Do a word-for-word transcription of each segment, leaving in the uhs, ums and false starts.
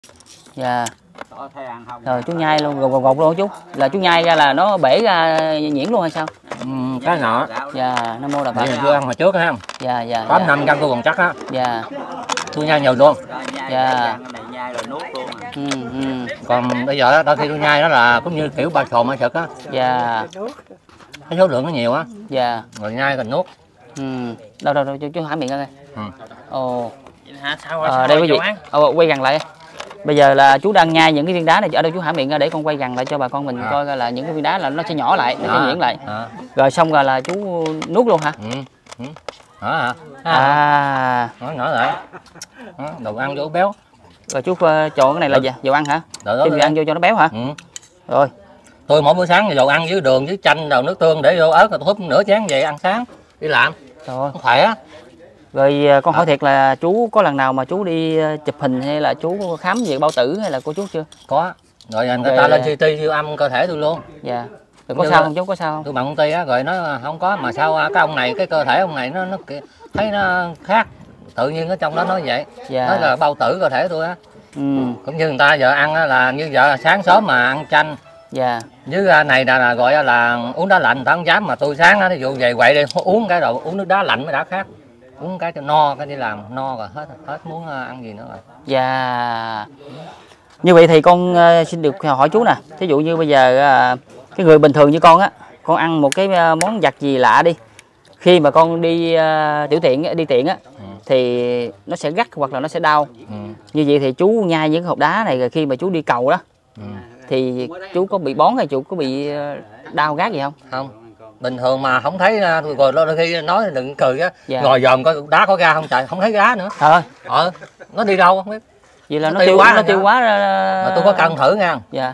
Dạ. Rồi chú nhai luôn, gột gột gột luôn chú. Là chú nhai ra là nó bể ra nhuyễn luôn hay sao? Ừ, cái nọ. Dạ, Nam mô Đà Phật. Chưa ăn hồi trước ha. Dạ dạ. tám năm cân tôi còn chắc á. Dạ. Tôi nhai nhiều luôn. Dạ. Ừ, ừ. Còn bây giờ đó, đôi khi tôi nhai đó là cũng như kiểu ba sồn hay sực á. Dạ. Cái số lượng nó nhiều á. Dạ. Rồi nhai còn nuốt. Ừ. Đâu đâu đâu chú, chú há miệng ra coi. Ừ. Ồ. Sao Ờ, đây quý vị. Ồ, quay gần lại. Bây giờ là chú đang nhai những cái viên đá này, ở đây chú há miệng ra để con quay gần lại cho bà con mình à. coi là những cái viên đá là nó sẽ nhỏ lại, nó à. sẽ nhuyễn lại. À. Rồi xong rồi là chú nuốt luôn hả? Ừ. Ừ. Đó hả? À. Nó nhỏ lại. Đó, đồ ăn vô béo. Rồi chú chọn cái này là gì? Dầu ăn hả? Thêm dầu ăn vô cho nó béo hả? Ừ. Rồi. Tôi mỗi bữa sáng dầu ăn với đường với chanh đầu nước tương để vô ớt rồi tôi húp nửa chén về ăn sáng đi làm. Rồi. Khỏe. Rồi con hỏi à. thiệt là chú có lần nào mà chú đi chụp hình hay là chú khám về bao tử hay là cô chú chưa? Có. Rồi người rồi, ta lên xê tê siêu âm cơ thể tôi luôn. Dạ. Rồi có sao không chú, có sao không? Tôi bằng công ty á, rồi nó không có, mà sao cái ông này, cái cơ thể ông này nó nó thấy nó khác. Tự nhiên ở trong đó nói vậy. Dạ. Nói là bao tử cơ thể tôi á. Ừ. Cũng như người ta giờ ăn á, là như giờ sáng sớm mà ăn chanh. Dạ. Với này là, là gọi là uống đá lạnh, người ta không dám, mà tôi sáng á, ví dụ về quậy đi uống cái rồi uống nước đá lạnh mới đã khác. Uống cái cho no, cái đi làm no rồi hết hết muốn ăn gì nữa rồi. Dạ. Như vậy thì con xin được hỏi chú nè, ví dụ như bây giờ cái người bình thường như con á, con ăn một cái món vặt gì lạ đi, khi mà con đi uh, tiểu tiện đi tiện á, ừ. thì nó sẽ gắt hoặc là nó sẽ đau. Ừ. Như vậy thì chú nhai những hộp đá này rồi khi mà chú đi cầu đó, ừ. thì chú có bị bón hay chú có bị đau gắt gì không? Không. Bình thường mà không thấy, rồi đôi khi nói đừng cười á, dạ. ngồi dòm coi đá có ra không trời, không thấy giá nữa. Ờ, ờ nó đi đâu không biết. Vậy là nó, nó tiêu quá, nó tiêu quá ra. Mà tôi có cân thử nha. Dạ.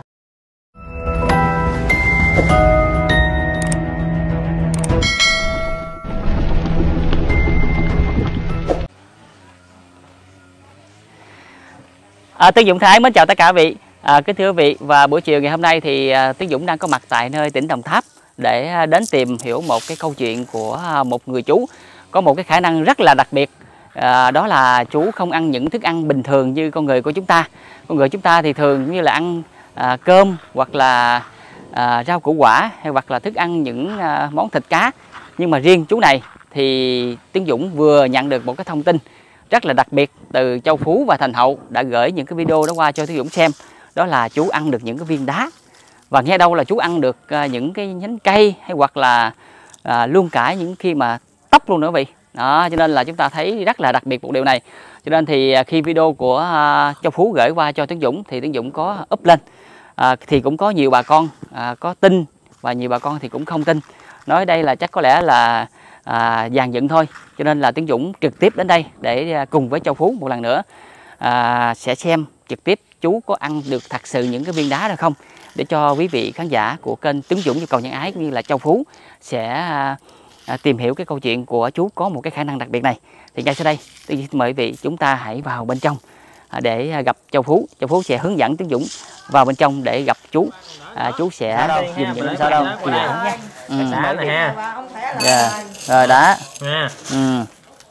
À, Tiến Dũng Thái mến chào tất cả quý vị. À, kính thưa quý vị, và buổi chiều ngày hôm nay thì à, Tiến Dũng đang có mặt tại nơi tỉnh Đồng Tháp để à, đến tìm hiểu một cái câu chuyện của à, một người chú có một cái khả năng rất là đặc biệt. À, đó là chú không ăn những thức ăn bình thường như con người của chúng ta. Con người chúng ta thì thường như là ăn à, cơm hoặc là à, rau củ quả hay hoặc là thức ăn những à, món thịt cá. Nhưng mà riêng chú này thì Tiến Dũng vừa nhận được một cái thông tin rất là đặc biệt từ Châu Phú và Thành Hậu đã gửi những cái video đó qua cho Tiến Dũng xem. Đó là chú ăn được những cái viên đá. Và nghe đâu là chú ăn được à, những cái nhánh cây hay hoặc là à, luôn cả những khi mà tóc luôn nữa vị. Đó, cho nên là chúng ta thấy rất là đặc biệt một điều này. Cho nên thì khi video của à, Châu Phú gửi qua cho Tiến Dũng thì Tiến Dũng có up lên. À, thì cũng có nhiều bà con à, có tin và nhiều bà con thì cũng không tin. Nói đây là chắc có lẽ là à, dàn dựng thôi. Cho nên là Tiến Dũng trực tiếp đến đây để cùng với Châu Phú một lần nữa à, sẽ xem trực tiếp chú có ăn được thật sự những cái viên đá đó không, để cho quý vị khán giả của kênh Tiến Dũng Nhu Cầu Nhân Ái cũng như là Châu Phú sẽ à, à, tìm hiểu cái câu chuyện của chú có một cái khả năng đặc biệt này. Thì ngay sau đây tôi mời quý vị chúng ta hãy vào bên trong à, để gặp Châu Phú. Châu Phú sẽ hướng dẫn Tiến Dũng vào bên trong để gặp chú. À, chú sẽ dùng những sao đâu kỳ nhá. Ừ. Đá này ha. Yeah. Rồi đá. Ha. Ừ.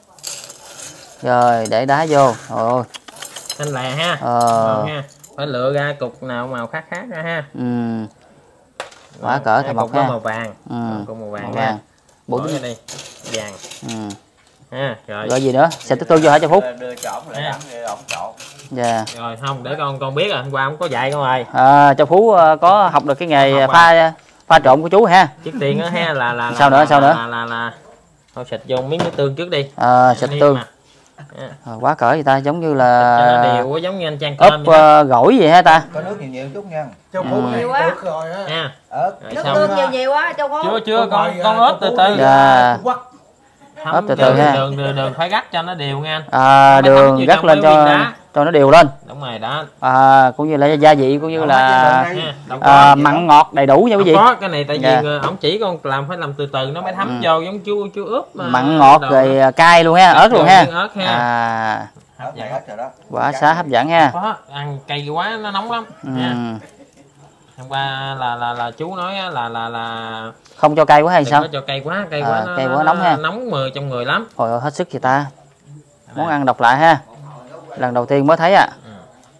Rồi để đá vô. Rồi. Xanh lè ha. Ờ. Ha. Phải lựa ra cục nào màu khác khác ra ha. Ừ. Quá cỡ thằng mộc ha. Màu vàng. Ừ. Cục màu vàng màu ha. Vàng. Bỏ cái đi. Vàng. Ừ. Ha, rồi. Rồi gì nữa? Sẽ tiếp tương vô hả Châu Phú? Đưa trộn lại đắng ổng trộn. Dạ. Rồi không, để con con biết rồi, hôm qua không có dạy con rồi. À, Châu Phú có học được cái nghề pha pha trộn của chú ha. Trước tiên đó ha là là sao nữa, sao nữa? Là là là thôi xịt vô miếng nước tương trước đi. À, xịt tương. À, quá cỡ vậy ta, giống như là cho nó đều, giống như anh chan cơm ốp uh, gỏi vậy hả ta? Có nước nhiều nhiều chút nha. Châu Phú ừ. nhiều quá rồi á. Nha. Nước tương nhiều nhiều quá Châu Phú. Chưa chưa con con ớt từ từ. Dạ. Ớt từ từ ha. Đường đường đường phải gắt cho nó đều nha. À, đường gắt lên cho cho nó đều lên. Đúng rồi đó. À, cũng như là gia vị cũng như là à, mặn ngọt đầy đủ nha quý vị. Có cái này tại vì yeah. ổng chỉ con làm phải làm từ từ nó mới thấm ừ. vô, giống chú chú ướp mặn ngọt rồi đó. Cay luôn ha, ớt luôn ha. Ớt ha. À. Hấp dẫn hết rồi đó. Quả xá hấp dẫn ha. Có, ăn cay quá nó nóng lắm. Ừ. Nha. Hôm qua là là là chú nói là là là không cho cay quá hay sao? Không cho cay quá, cay à, quá nó, cay quá nóng ha. Nóng mười trong người lắm. Hồi hết sức vậy ta. Món ăn độc lạ ha. Lần đầu tiên mới thấy à.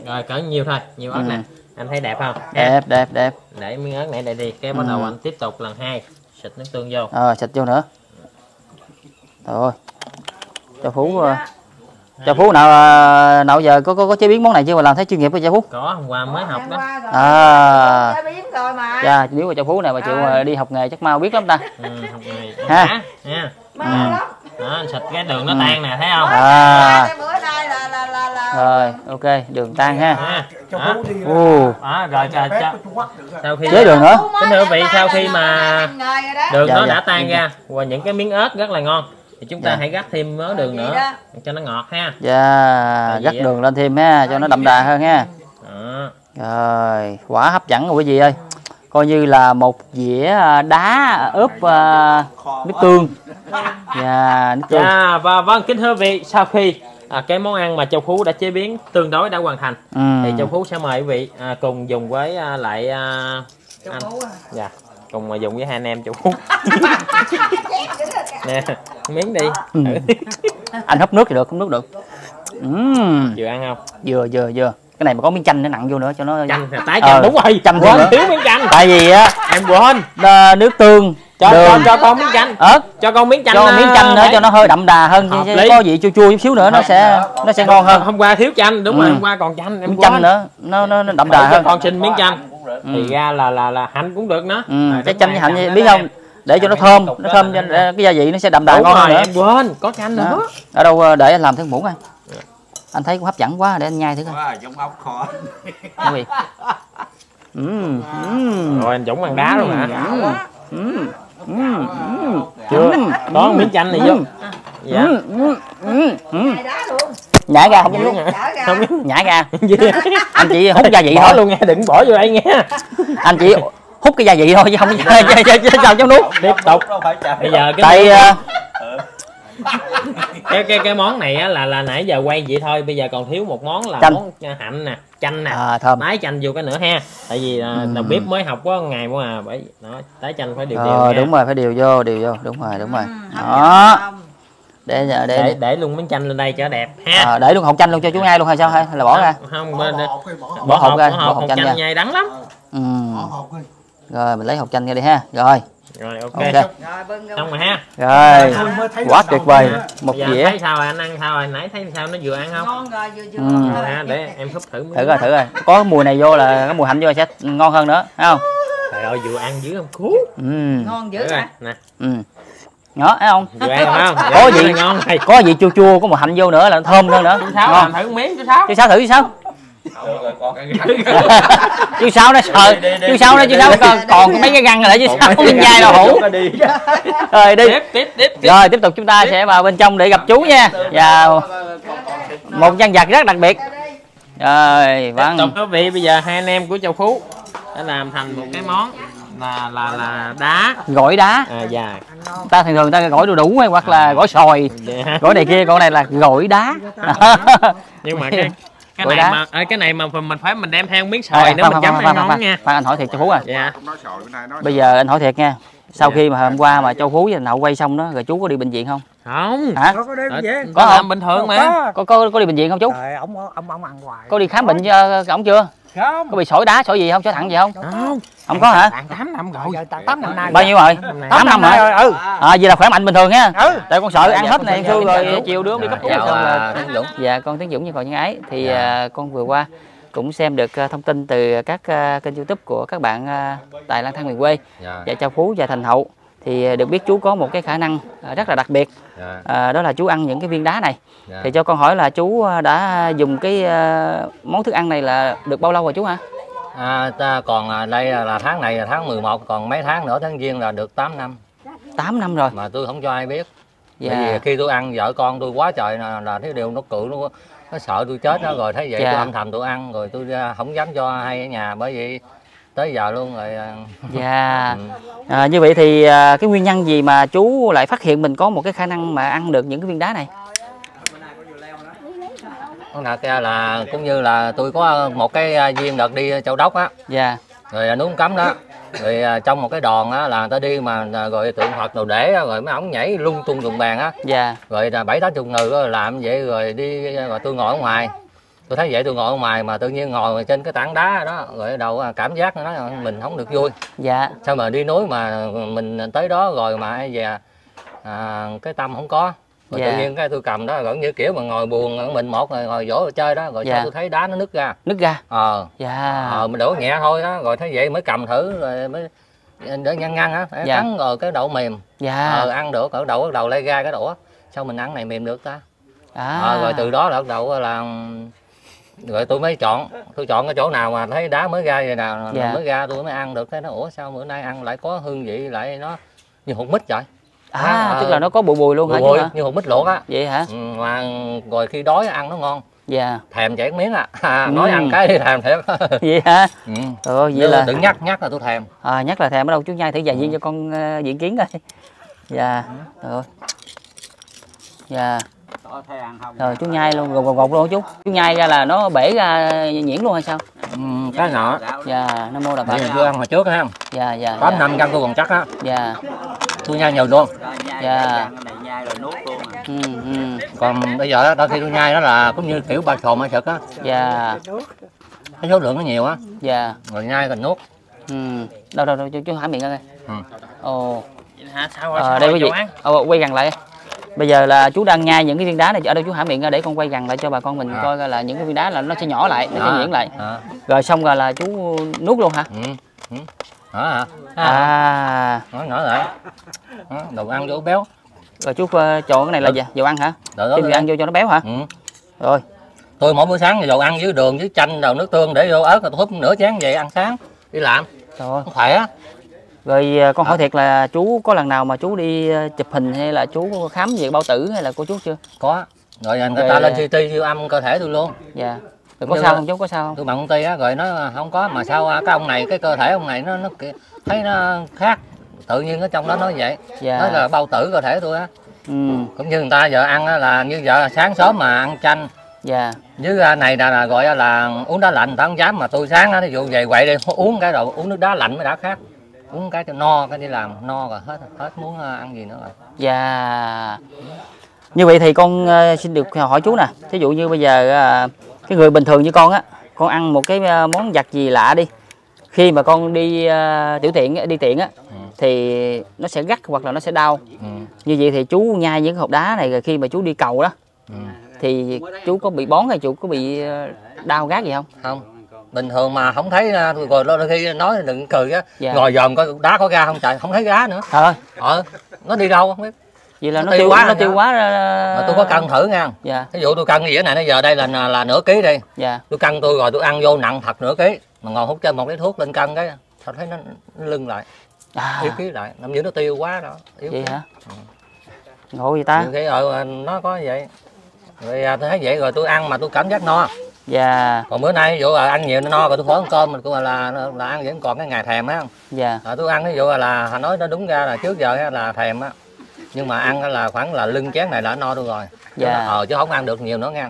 Rồi cỡ nhiêu thôi, nhiều ớt Ừ. nè. Anh thấy đẹp không? Đẹp đẹp đẹp. Để miếng ớt này đây đi, cái bắt đầu Ừ. anh tiếp tục lần hai, xịt nước tương vô. Ờ, xịt vô nữa. Rồi. Cho Phú cho Phú nào nào giờ có có, có chế biến món này chưa mà làm thấy chuyên nghiệp với cho Phú? Có, hôm qua mới học đó. À. Chế biến rồi mà. Dạ, nếu mà cho Phú này mà chịu Ờ. đi học nghề chắc mau biết lắm ta. Ừ, học nghề. Ha. Đã, nha. Mau Ừ. lắm. Đó, anh xịt cái đường nó Ừ. tan nè, thấy không? À. Cái bữa nay là là là là Rồi, ok, đường tan ha. À, Cho đó. Phú đi Ồ. Đó, rồi cho, cho, sau khi Chế đường nữa. kính thưa quý vị, sau khi mà đường Dạ, nó dạ. đã tan ra và những cái miếng ớt rất là ngon thì chúng ta Dạ. hãy rắc thêm mớ đường nữa cho nó ngọt ha. Dạ, Tại gắt vì á- đường lên thêm ha, cho nó đậm đà hơn ha. Đó. Rồi, quả hấp dẫn rồi quý vị ơi. Coi như là một dĩa đá ướp uh, nước tương. Dạ, nước tương. Dạ, và vâng, kính thưa quý vị, sau khi à, cái món ăn mà Châu Phú đã chế biến tương đối đã hoàn thành Ừ. thì Châu Phú sẽ mời quý vị à, cùng dùng với à, lại à, anh. Dạ, cùng mà dùng với hai anh em Châu Phú. Nè, miếng đi. Ừ. Anh húp nước thì được, húp nước được. Uhm. Vừa ăn không? Vừa vừa vừa. Cái này mà có miếng chanh nó nặng vô nữa cho nó Chanh, tái Ờ, chanh, đúng rồi. chanh Quên, thêm nữa. thiếu miếng chanh. Tại vì á Em quên. ờ, nước tương, Cho, cho, đường, cho con miếng chanh. ớt, Cho con miếng chanh. cho miếng chanh nữa đấy. cho nó hơi đậm đà hơn, Hợp chứ lý. có vị chua chua chút xíu nữa nó sẽ nó sẽ ngon hơn. Hôm qua thiếu chanh, đúng Ừ. rồi, hôm qua còn chanh em Miếng quên. chanh nữa, nó nó, nó đậm Để đà cho hơn. con xin miếng chanh. Ừ. Thì ra là là là hành cũng được nữa. Ừ, Rồi, trái đúng chanh rồi, với hạnh chanh biết đó không? nè. Để cho nó Chanh thơm, tục nó đó thơm nè. cho cái gia vị nó sẽ đậm đà Đúng ngon hơn rồi, nữa. em quên, có chanh Đó. nữa. Ở đâu để anh làm thử muỗng coi. Anh thấy cũng hấp dẫn quá để anh nhai thử coi. Quá, giống ốc kho. Quý vị. Ừm, ừm. Rồi anh Dũng ăn đá luôn hả? Ừm, ừm, ừm. Chưa, Ừm, có ừm, miếng chanh này vô. ừm, Dạ. ừm, ừm, ừm, ừm. Ngày đó luôn. Nhả ra không dám Miếng nuốt. hả? Chở ra. Không miếng Nhả ra. gì. Anh chỉ hút gia vị Bỏ thôi. luôn nghe, đừng bỏ vô đây nghe. Anh chỉ hút cái gia vị thôi chứ không chứ, chứ, chứ, sao dám nuốt. Tiếp tục. Đâu phải trời. Bây giờ cái Tại ờ, cái cái cái món này á là là nãy giờ quay vậy thôi, bây giờ còn thiếu một món là Chanh. món hạnh nè, chanh nè. à, thơm. Tái chanh vô cái nữa ha. Tại vì à, Ừ. đầu bếp mới học có ngày mà à, bởi đó, tái chanh phải đều đều Ờ, nha. đúng rồi, phải điều vô, điều vô, đúng rồi, đúng rồi. Ừ, Đó. không. Để để để để, để luôn miếng chanh lên đây cho đẹp ha. à, để luôn hột chanh luôn cho chú ngay luôn hay sao hay là bỏ ra? Không, bên đây. Bỏ Bỏ hột hột ra, bỏ bỏ hột, hột hột chanh ra. chanh nhai đắng lắm. Ừ. Rồi mình lấy hột chanh ra đi ha. Rồi, Rồi ok. ok. Rồi bưng ra. Xong rồi ha. Rồi, quá tuyệt vời. Một Bây giờ dĩa. thấy sao rồi, anh ăn sao rồi, nãy thấy sao nó vừa ăn không? Ngon rồi, vừa vừa. Ừ. rồi. À, để em húp thử miếng. Thử coi, thử coi. Có mùi này vô là cái mùi hạnh vô sẽ ngon hơn nữa, thấy không? Trời ơi, vừa ăn dữ không? Cú. Ừ. Ngon dữ Thử rồi, hả? nè. Ừ. Đó, thấy không? Vừa ăn không? Có Dạ, gì? rất là ngon này. Có vị chua chua, có mùi hạnh vô nữa là thơm hơn nữa. Chú Sáu Ngon. làm thử miếng chú Sáu. Chú Sáu thử chú Sáu. Được rồi con. Chú Sáu nó sợ. Chú Sáu nó chú Sáu còn còn mấy cái răng rồi để chú Sáu không dai đâu hủ. Rồi đi. Tiếp tiếp tiếp tiếp. Rồi tiếp tục chúng ta sẽ vào bên trong để gặp chú nha. Và một nhân vật rất đặc biệt. Rồi, Tiếp vâng. tục quý vị, bây giờ hai anh em của Châu Phú đã làm thành một cái món là là là đá Gỏi đá. à, dài. Ta thường thường ta gỏi đu đủ hay hoặc là gỏi sòi, Dạ. gỏi này kia, còn này là gỏi đá. Nhưng mà cái cái Gỏi này đá. mà ơi, cái này mà mình phải mình đem theo miếng À, xoài nữa khoan, mình khoan, chấm khoan, ăn khoan, ngon nha. khoan, anh hỏi thiệt cho Phú à. Dạ. Bây giờ anh hỏi thiệt nha. Sau Dạ. khi mà hôm qua mà Châu Phú với Hậu quay xong đó, rồi chú có đi bệnh viện không? Không. Hả? Có đem Ở- về. Có Có không? làm bình thường mà. Có có có đi bệnh viện không chú? Trời, ông ông ông ăn hoài. Có đi khám bệnh cho ổng chưa? Không. Có bị sỏi đá, sỏi gì không? Sỏi thẳng gì không? Không. Không có hả? Bạn tám năm rồi. Giờ tám năm nay. Bao nhiêu rồi? Năm tám năm hả? rồi. Ừ. À, vậy là khỏe mạnh bình thường ha. Ừ. Tại con sợ Dạ, ăn dạ, hết con này xin xưa chào, rồi chào. chiều đưa đi cấp cứu Chào xong là à, Tiến Dũng. dạ con Tiến Dũng như còn nhân ái thì Dạ. à, con vừa qua cũng xem được à, thông tin từ các à, kênh YouTube của các bạn à, tại lang thang miền quê Dạ. và Châu Phú và Thành Hậu thì à, được biết chú có một cái khả năng à, rất là đặc biệt, Dạ. à, đó là chú ăn những cái viên đá này. Dạ. Thì cho con hỏi là chú à, đã dùng cái à, món thức ăn này là được bao lâu rồi chú hả? À, ta còn à, đây là tháng này là tháng mười một, còn mấy tháng nữa tháng giêng là được tám năm tám năm rồi. mà tôi không cho ai biết. Dạ. Bởi vì khi tôi ăn vợ con tôi quá trời là, là thấy điều nó cự nó nó sợ tôi chết đó, rồi thấy vậy Dạ. tôi âm thầm tôi ăn rồi tôi à, không dám cho ai ở nhà, bởi vì tới giờ luôn rồi. à, Dạ. ừ. À, như vậy thì à, cái nguyên nhân gì mà chú lại phát hiện mình có một cái khả năng mà ăn được những cái viên đá này? Nó thật ra là cũng như là tôi có một cái à, duyên đợt đi Châu Đốc á, Dạ. rồi à, nướng cấm đó, rồi à, trong một cái đoàn á là người ta đi mà à, rồi tượng Phật đồ để á, rồi mấy ổng nhảy lung tung dùng bàn á, Dạ. rồi là bảy tám chục người đó làm vậy rồi đi, rồi tôi ngồi ở ngoài, Tôi thấy vậy tôi ngồi ở ngoài mà tự nhiên ngồi trên cái tảng đá đó rồi đầu cảm giác nó mình không được vui. Dạ. Sao mà đi núi mà mình tới đó rồi mà về à, cái tâm không có. Rồi dạ. Tự nhiên cái tôi cầm đó gần như kiểu mà ngồi buồn mình một rồi ngồi vỗ rồi chơi đó rồi dạ. Sao tôi thấy đá nó nứt ra. Nứt ra. Ờ. Dạ. Ờ mình đổ nhẹ thôi đó rồi thấy vậy mới cầm thử rồi mới để ngăn ngăn á, dạ. Cắn rồi cái đậu mềm. Dạ. Ờ, ăn được cỡ đầu bắt đầu lay ra cái đũa. Sao mình ăn này mềm được ta? À. Ờ, rồi từ đó là bắt đầu là rồi tôi mới chọn, tôi chọn cái chỗ nào mà thấy đá mới ra vậy nào dạ. Mới ra tôi mới ăn được cái nó ủa sao bữa nay ăn lại có hương vị lại nó như hột mít vậy. À, à tức là nó có bụi bùi luôn hả? Bụi như hột mít luộc á. Vậy hả? Ừ, mà rồi khi đói ăn nó ngon. Dạ. Thèm chảy miếng à. À nói ừ. Ăn cái thì thèm thiệt. Vậy hả? Ừ. Ừ vậy Nếu là đừng nhắc nhắc là tôi thèm. À nhắc là thèm ở đâu chú Nhai thử vài viên ừ. cho con uh, diện kiến coi. Dạ. Rồi. Dạ. Rồi chú Nhai luôn, gột gột gột luôn chú. Chú Nhai ra là nó bể ra nhuyễn luôn hay sao? Ừ, cái nọ. Dạ, Nam mô Đà Phật. Tôi ăn hồi trước ha. Dạ dạ. tám năm cân tôi còn chắc á. Dạ. Tôi nhai nhiều luôn. Dạ. Ừ, ừ. Còn bây giờ đó, đôi khi tôi nhai đó là cũng như kiểu ba sồn hay sực á. Dạ. Cái số lượng nó nhiều á. Dạ. Rồi nhai còn nuốt. Ừ. Đâu đâu đâu chú, chú hả miệng coi. Ừ. Ồ. Hả? Sao rồi? Ờ, đây quý vị. Ồ, quay gần lại. Bây giờ là chú đang nhai những cái viên đá này, ở đâu chú hả miệng ra để con quay gần lại cho bà con mình à. Coi là những cái viên đá là nó sẽ nhỏ lại, nó à. Sẽ nhuyễn lại. À. Rồi xong rồi là chú nuốt luôn hả? Ừ. Ừ. Hả? À. À. Nó nhỏ lại. Đó, đồ ăn vô béo. Rồi chú chọn cái này là gì? Dầu ăn hả? Thêm ăn vô cho nó béo hả? Ừ. Rồi. Tôi mỗi bữa sáng dầu ăn với đường với chanh đầu nước tương để vô ớt rồi tôi húp nửa chén về ăn sáng đi làm. Rồi. Khỏe. Rồi con hỏi à. Thiệt là chú có lần nào mà chú đi chụp hình hay là chú khám về bao tử hay là cô chú chưa? Có. Rồi người rồi... ta lên xê tê siêu âm cơ thể tôi luôn. Dạ. Rồi có sao không chú, có sao không? Tôi bằng công ty á rồi nó không có mà sao cái ông này cái cơ thể ông này nó nó thấy nó khác. Tự nhiên ở trong đó nói vậy. Dạ. Nói là bao tử cơ thể tôi á. Ừ. Cũng như người ta giờ ăn là như giờ sáng sớm mà ăn chanh. Dạ. Với này là, là gọi là uống đá lạnh, người ta không dám mà tôi sáng á ví dụ về quậy đi uống cái rồi uống nước đá lạnh mới đã khác. Uống cái cho no cái đi làm no rồi hết hết muốn ăn gì nữa rồi. Dạ. Như vậy thì con uh, xin được hỏi chú nè, ví dụ như bây giờ uh, cái người bình thường như con á, con ăn một cái uh, món vặt gì lạ đi, khi mà con đi uh, tiểu tiện đi tiện á ừ. Thì nó sẽ gắt hoặc là nó sẽ đau. Ừ. Như vậy thì chú nhai những hộp đá này rồi khi mà chú đi cầu đó ừ. Thì chú có bị bón hay chú có bị đau gắt gì không? Không. Bình thường mà không thấy rồi đôi khi nói đừng cười á dạ. Ngồi dòm coi đá có ra không trời không thấy đá nữa ờ ờ nó đi đâu không biết vậy là nó, nó tiêu quá nó tiêu quá ra... Mà tôi có cân thử nha dạ. Ví dụ tôi cân cái gì này nó giờ đây là là nửa ký đi dạ. Tôi cân tôi rồi tôi ăn vô nặng thật nửa ký mà ngồi hút trên một cái thuốc lên cân cái sao thấy nó, nó lưng lại à. Yếu ký lại làm như nó tiêu quá đó yếu vậy ký. Hả ừ. Ngộ vậy ta cái ờ nó có vậy rồi tôi thấy vậy rồi tôi ăn mà tôi cảm giác no. Dạ. Còn bữa nay ví dụ là ăn nhiều nó no rồi tôi khỏi ăn cơm mình cũng là, là là ăn vẫn còn cái ngày thèm á. Dạ. Rồi tôi ăn ví dụ là họ nói nó đúng ra là trước giờ là thèm á. Nhưng mà ăn là khoảng là lưng chén này đã no tôi rồi. Dạ. Ờ chứ không ăn được nhiều nữa nha.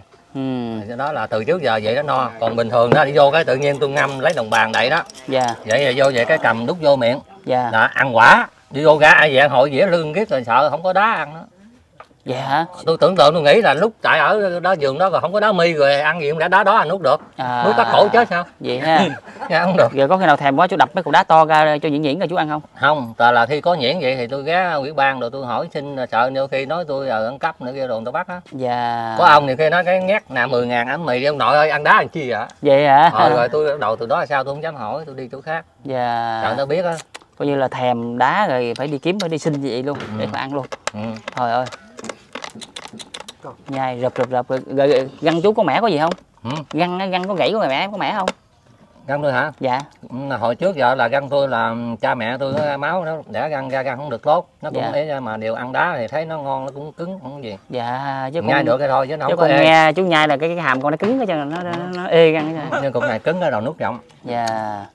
Ừ. Đó là từ trước giờ vậy đó no. Còn bình thường đó đi vô cái tự nhiên tôi ngâm lấy đồng bàn đậy đó. Dạ. Vậy rồi vô vậy cái cầm đút vô miệng. Dạ. Đó, ăn quả. Đi vô ra ai vậy hội dĩa lưng kiết rồi sợ không có đá ăn nữa. Dạ hả? Tôi tưởng tượng tôi nghĩ là lúc tại ở đó giường đó rồi không có đá mi rồi ăn gì cũng đã đá đó ăn nuốt được. À, nuốt tắt cổ chết sao? Vậy ha. Dạ không được. Giờ có khi nào thèm quá chú đập mấy cục đá to ra cho nhuyễn nhuyễn rồi chú ăn không? Không, tại là khi có nhuyễn vậy thì tôi ghé ủy ban rồi tôi hỏi xin sợ nhiều khi nói tôi giờ ăn cắp nữa kia đồ tao bắt á. Dạ. Có ông nhiều khi nói cái nhét nè mười ngàn ấm mì đi ông nội ơi ăn đá ăn chi vậy? Vậy hả? Rồi, rồi tôi đầu từ đó là sao tôi không dám hỏi tôi đi chỗ khác. Dạ. Sợ nó biết á. Coi như là thèm đá rồi phải đi kiếm phải đi xin vậy luôn ừ. Để mà ăn luôn. Ừ. Trời ơi. Nhai rụp rụp rụp rồi găng chú có mẻ có gì không? Ừ. Găng găng có gãy của mẹ có mẻ không? Găng tôi hả? Dạ. Hồi trước giờ là găng tôi là cha mẹ tôi nó máu nó đẻ găng ra găng không được tốt nó cũng dạ. Để mà đều ăn đá thì thấy nó ngon nó cũng cứng không gì. Dạ chứ nhai con... được cái thôi chứ nó không có ê. Nghe chú nhai là cái, cái hàm con nó cứng cái chân nó, nó, nó, nó ê găng nhưng cục này cứng cái đầu nút rộng. Dạ.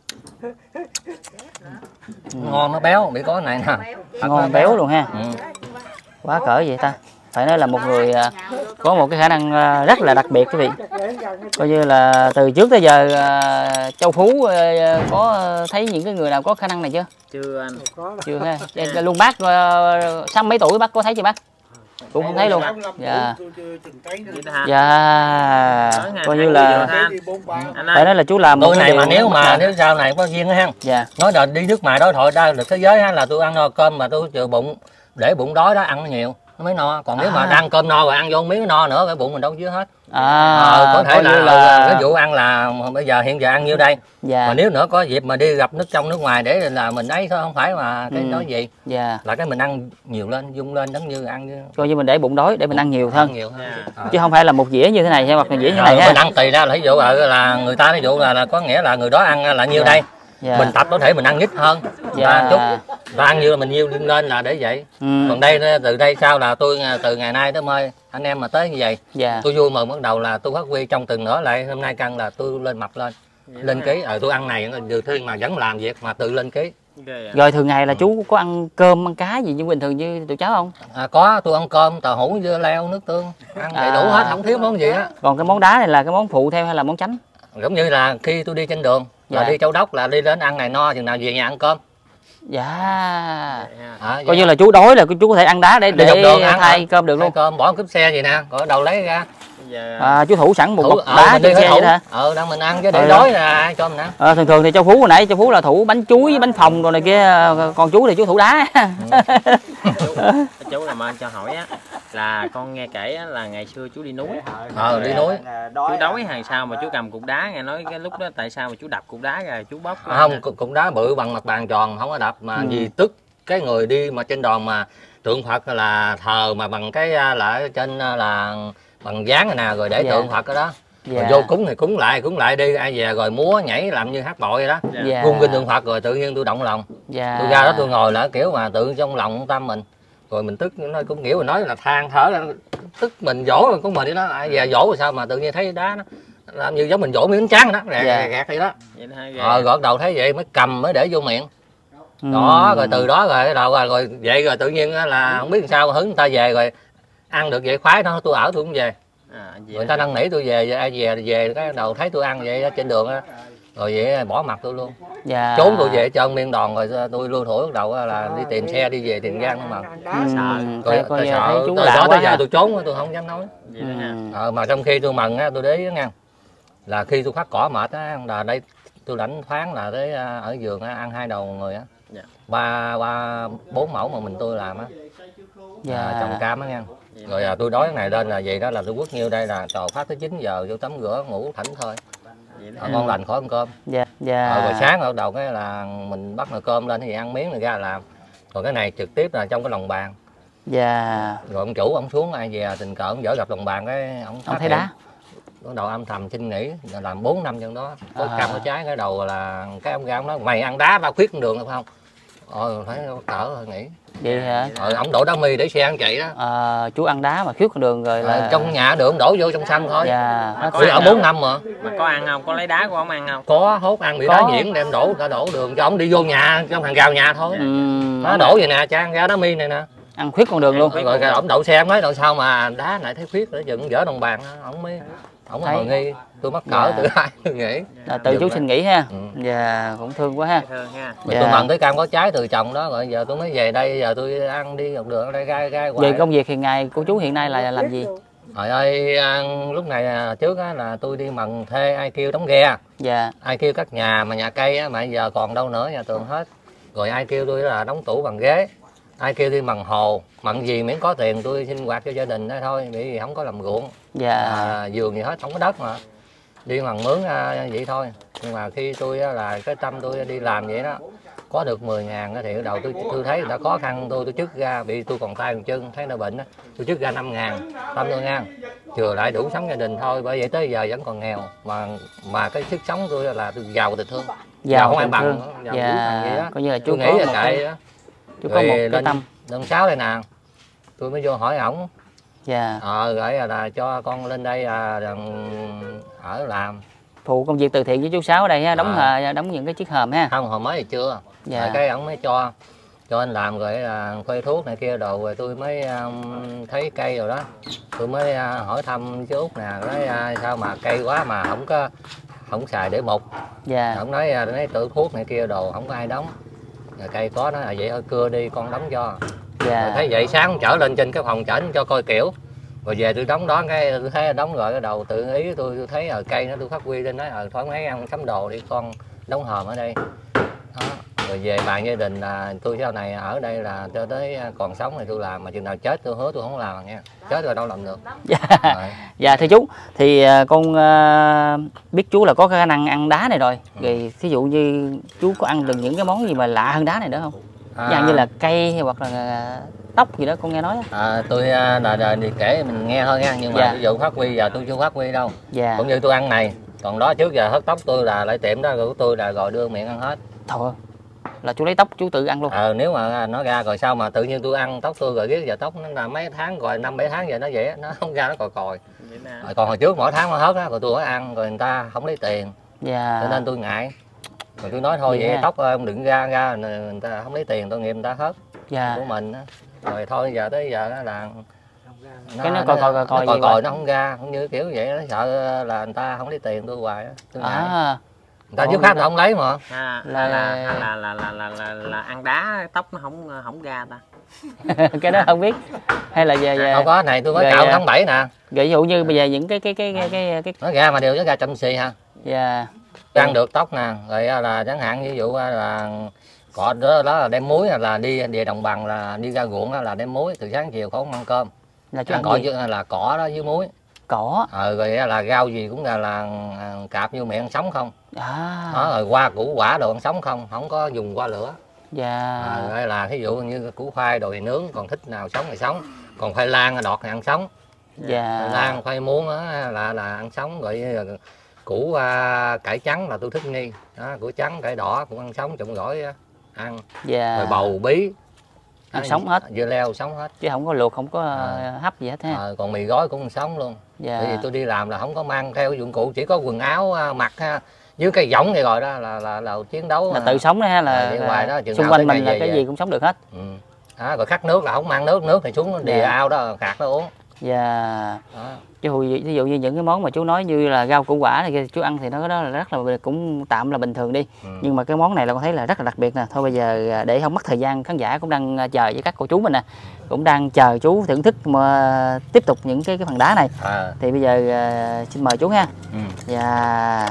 Ngon nó béo bị có cái này nè. Ngon béo luôn ha. Ừ. Quá cỡ vậy ta. Phải nói là một người có một cái khả năng rất là đặc biệt quý vị. Coi như là từ trước tới giờ Châu Phú có thấy những cái người nào có khả năng này chưa? Chưa anh. Chưa ha. Luôn bác sáu mấy tuổi bác có thấy chưa bác? Cũng không thấy luôn. Dạ. Dạ. Dạ. Coi như là phải nói là chú làm một tôi cái này điều mà nếu mà mà. nếu sau này có duyên á ha. Dạ. Nói là đi nước ngoài đối thoại ra được thế giới ha, là tôi ăn no cơm mà tôi chừa bụng để bụng đói đó ăn nó nhiều nó mới no, còn nếu À. mà đang cơm no rồi ăn vô miếng no nữa cái bụng mình đâu chứa hết. À, ờ, có thể coi là, như là ví dụ ăn là bây giờ hiện giờ ăn nhiêu đây. Dạ. Mà nếu nữa có dịp mà đi gặp nước trong nước ngoài để là mình ấy thôi, không phải mà cái Ừ. đó gì. Dạ. Là cái mình ăn nhiều lên, dung lên giống như ăn như Coi như mình để bụng đói để mình ăn nhiều ăn hơn. nhiều hơn. Ờ. Chứ không phải là một dĩa như thế này hay hoặc là dĩa như Ờ, này ha. mình ăn tùy ra là ví dụ là, là người ta ví dụ là, là có nghĩa là người đó ăn là nhiêu Dạ. đây. Dạ. Mình tập có thể mình ăn ít hơn. Dạ. Chút và ăn như mình nhiêu lên là để vậy. Ừ. Còn đây từ đây sau là tôi từ ngày nay tới mai anh em mà tới như vậy. Dạ. Tôi vui mừng bắt đầu là tôi phát huy trong từng nữa lại hôm nay cân là tôi lên mập lên. Lên ký ờ tôi ăn này nhiều khi mà vẫn làm việc mà tự lên ký. Rồi thường ngày là chú có ăn cơm ăn cá gì như bình thường như tụi cháu không? À, có, tôi ăn cơm tàu hũ dưa leo nước tương ăn đầy đủ À. hết, không thiếu món gì á. Còn cái món đá này là cái món phụ theo hay là món chánh? Giống như là khi tôi đi trên đường là Dạ. đi Châu Đốc là đi đến ăn này no chừng nào về nhà ăn cơm. Dạ. À, Coi như là chú đói là chú có thể ăn đá để Đi để dọc đường ăn thay hả? cơm được Thay luôn. cơm bỏ cúp xe gì nè, rồi đầu lấy ra. À, chú thủ sẵn một Thủ, cục ờ, đá mình trên đi xe thủ. vậy hả? Ờ, đang mình ăn chứ để Ờ. đói là ai cho mình ăn. À, thường thường thì châu Phú hồi nãy châu Phú là thủ bánh chuối với bánh phồng rồi này kia, còn chú thì chú thủ đá. Chú làm ơn cho hỏi á, là con nghe kể á, là ngày xưa chú đi núi. Ờ, đi núi. Chú đói hàng sao mà chú cầm cục đá, nghe nói cái lúc đó tại sao mà chú đập cục đá rồi chú bóp. À, không, cục cục đá bự bằng mặt bàn tròn không có đập mà Ừ. vì tức cái người đi mà trên đòn mà tượng Phật là thờ mà bằng cái à, là ở trên à, là bằng dán này nè rồi để Dạ. tượng Phật ở đó. Dạ. Rồi vô cúng thì cúng lại, cúng lại đi ai về rồi múa nhảy làm như hát bội vậy đó. Dạ. Cung kinh tượng Phật rồi tự nhiên tôi động lòng. Dạ. Tôi ra đó tôi ngồi là kiểu mà tự trong lòng tâm mình. Rồi mình tức nó cũng kiểu mà nói là than thở là tức mình dỗ của mình đi đó, ai về dỗ rồi sao mà tự nhiên thấy đá nó làm như giống mình dỗ miếng trắng đó, gạt Dạ. gạt vậy đó. Vậy đó, ghê. Rồi gọt đầu thấy vậy mới cầm mới để vô miệng. Ừ. Đó rồi từ đó rồi cái đầu rồi, rồi vậy rồi tự nhiên á là không biết làm sao hứng người ta về rồi ăn được vậy khoái đó tôi ở tôi cũng về. À, vậy Người ta năn nỉ tôi về ai về về cái đầu thấy tôi ăn vậy đó, trên đường á rồi vậy bỏ mặt tôi luôn. Dạ. Trốn tôi về chân miên đòn rồi tôi lưu thủi bắt đầu là đi tìm xe đi về Tiền Giang nữa mà. Ừ. Rồi Coi, coi tôi như sợ thấy chú từ lạ đó quá tới giờ ha. tôi trốn tôi không dám nói. vậy đó ha. Ừ. Ờ, mà trong khi tôi mần á tôi để ý nha là khi tôi phát cỏ mệt á là đây tôi lãnh thoáng là tới à, ở vườn á, ăn hai đầu một người á. Dạ. ba ba bốn mẫu mà mình tôi làm á. Dạ. À, trồng cam á nha. Rồi à, tôi đói cái này lên là vậy đó là tôi quất nhiêu đây là trò phát tới chín giờ vô tắm rửa ngủ thảnh thôi. Vậy đó À, ha. ngon lành khỏi ăn cơm. Dạ. Dạ. Ờ, rồi sáng bắt đầu cái là mình bắt nồi cơm lên thì ăn miếng rồi ra làm. Còn cái này trực tiếp là trong cái lồng bàn. Dạ. Rồi ông chủ ông xuống ai về tình cờ ông dở gặp lồng bàn cái ông Ông phát thấy hiện. đá. Bắt đầu âm thầm xin nghỉ làm bốn năm trong đó có À. cam có trái cái đầu là cái ông ra ông nói mày ăn đá tao khuyết con đường được không. Ờ thấy cỡ rồi nghỉ. Vậy hả? Ờ ông đổ đá mì để xe ăn chạy đó. À, chú ăn đá mà khuyết con đường rồi là Ờ, trong nhà được ông đổ vô trong sân thôi. Dạ. Có Tôi ăn ở đâu? bốn năm mà. Mà có ăn không? Có lấy đá của ông ăn không? Có hốt ăn bị Có. đá nhuyễn đem đổ cả đổ đường cho ông đi vô nhà trong hàng rào nhà thôi. Ừ. Nó đổ vậy nè cha ra đá mi này nè. Ăn khuyết con đường luôn. Rồi rồi ông đậu xe ông nói đậu sao mà đá lại thấy khuyết để dựng dở đồng bàn ông mới ông mới Thấy. hồi nghi tôi mắc cỡ Dạ. tự ai tôi nghĩ. Là tự Dừng chú lại. xin nghỉ ha. Ừ. Dạ, cũng thương quá ha. Thương ha. Rồi Dạ. tôi mần tới cam có trái từ chồng đó rồi giờ tôi mới về đây giờ tôi ăn đi học đường ở đây gai gai hoài. Về công việc hiện ngày của chú hiện nay là làm gì? Trời ơi à, lúc này à, trước á, là tôi đi mần thuê ai kêu đóng ghe Dạ. ai kêu các nhà mà nhà cây á, mà giờ còn đâu nữa nhà tường hết rồi ai kêu tôi là đóng tủ bằng ghế ai kêu đi mần hồ mần gì miễn có tiền tôi sinh hoạt cho gia đình đó thôi bởi vì không có làm ruộng Dạ. à, vườn gì hết không có đất mà đi mần mướn à, vậy thôi nhưng mà khi tôi á, là cái tâm tôi đi làm vậy đó có được mười ngàn á thì cái đầu tôi tôi thấy người ta khó khăn tôi tôi chức ra bị tôi còn tay còn chân thấy nó bệnh á tôi chức ra năm ngàn tâm tôi ngang chừa lại đủ sống gia đình thôi bởi vậy tới giờ vẫn còn nghèo mà mà cái sức sống tôi là tôi giàu tình thương Giàu không ai tình bằng thương. nữa, giàu Dạ. dữ bằng vậy đó. Coi như là chú Tôi có nghĩ là một kệ cái, đó chú có một cái lên, tâm. lên sáu đây nè tôi mới vô hỏi ổng Dạ. ờ rồi là, là cho con lên đây à, ở làm Phụ công việc từ thiện với chú Sáu ở đây ha, đóng À. à, đóng những cái chiếc hòm ha. không hồi mới thì chưa Dạ. rồi cái ổng mới cho cho anh làm rồi là khoe thuốc này kia đồ rồi tôi mới um, thấy cây rồi đó tôi mới uh, hỏi thăm chú Út nè nói uh, sao mà cây quá mà không có không xài để mục Dạ. ổng nói uh, nói tự thuốc này kia đồ không có ai đóng rồi cây có nó là vậy thôi cưa đi con đóng cho Dạ. Rồi thấy vậy sáng chở lên trên cái phòng chở cho coi kiểu, rồi về tôi đóng đó cái tôi thấy đóng rồi cái đầu tự ý tôi, tôi thấy ở cây nó tôi phát huy lên nói ờ thoáng mấy ăn sắm đồ đi con đóng hòm ở đây đó. Rồi về bàn gia đình là tôi sau này ở đây là cho tới còn sống thì tôi làm, mà chừng nào chết tôi hứa tôi không làm nha, chết rồi đâu làm được. Dạ. Dạ thưa chú, thì con uh, biết chú là có khả năng ăn đá này rồi, ừ. Thì thí dụ như chú có ăn được những cái món gì mà lạ hơn đá này nữa không? À. Dạng như là cây hay hoặc là tóc gì đó con nghe nói. À, tôi là, là đi kể mình nghe thôi nha, nhưng mà dạ. Ví dụ phát huy giờ tôi chưa phát huy đâu. Dạ. Cũng như tôi ăn này, còn đó trước giờ hớt tóc tôi là lại tiệm đó của tôi là rồi đưa miệng ăn hết. Thôi là chú lấy tóc chú tự ăn luôn. Ờ nếu mà nó ra rồi sao mà tự nhiên tôi ăn tóc tôi rồi biết giờ tóc nó là mấy tháng rồi năm bảy tháng vậy nó vậy nó không ra nó còi còi. Rồi còn hồi trước mỗi tháng nó hớt á rồi tôi mới ăn rồi người ta không lấy tiền. Dạ. Cho nên tôi ngại. Rồi tôi nói thôi vậy, vậy tóc ông đừng ra ra người ta không lấy tiền tội nghiệp người ta hớt. Dạ. Của mình á. Rồi thôi giờ tới giờ nó là nó, cái nó coi coi coi coi coi coi nó không ra không như kiểu vậy nó sợ là người ta không lấy tiền tôi hoài á. Tôi ngại. À. Người ta giúp khác là không lấy mà. À, là, là, là, là, là, là, là, là, là ăn đá tóc nó không không ra ta. Cái đó không biết. Hay là về, về... không có này tôi mới cạo tháng bảy nè. Ví dụ như bây giờ những cái cái cái cái cái, cái... nó ra mà đều nó ra chậm xì ha. Dạ. Ăn được tóc nè, rồi là chẳng hạn ví dụ là cọ đó, đó là đem muối là đi về đồng bằng là đi ra ruộng là đem muối từ sáng chiều không ăn cơm. Là chú ăn cọ với, là cỏ đó với muối. Cỏ. Ờ rồi là rau gì cũng là là cạp vô miệng ăn sống không. À. Đó rồi qua củ quả đồ ăn sống không, không có dùng qua lửa. Dạ. Rồi là ví dụ như củ khoai đồ thì nướng, còn thích nào sống thì sống, còn khoai lang đọt thì ăn sống. Dạ. Khoai lang khoai muống á là là ăn sống, rồi củ uh, cải trắng là tôi thích nghi đó, củ trắng cải đỏ cũng ăn sống trụng gỏi ăn. Dạ. Rồi bầu bí ăn sống hết, dưa leo sống hết chứ không có luộc không có à. hấp gì hết ha. À, còn mì gói cũng ăn sống luôn. Dạ. Bởi vì tôi đi làm là không có mang theo dụng cụ, chỉ có quần áo mặc ha, với cây võng này rồi đó là là, là chiến đấu là tự sống đấy ha, là, à, ngoài đó, xung quanh mình là cái vậy. Gì cũng sống được hết. Ừ. Đó, rồi khát nước là không mang nước, nước thì xuống đìa ao đó khạc nó uống. Dạ. Chứ ví dụ như những cái món mà chú nói như là rau củ quả này chú ăn thì nó đó là rất là cũng tạm là bình thường đi. Ừ. Nhưng mà cái món này là con thấy là rất là đặc biệt nè. Thôi bây giờ để không mất thời gian, khán giả cũng đang chờ với các cô chú mình nè, cũng đang chờ chú thưởng thức mà tiếp tục những cái cái phần đá này. À. Thì bây giờ uh, xin mời chú ha. Ừ. Dạ.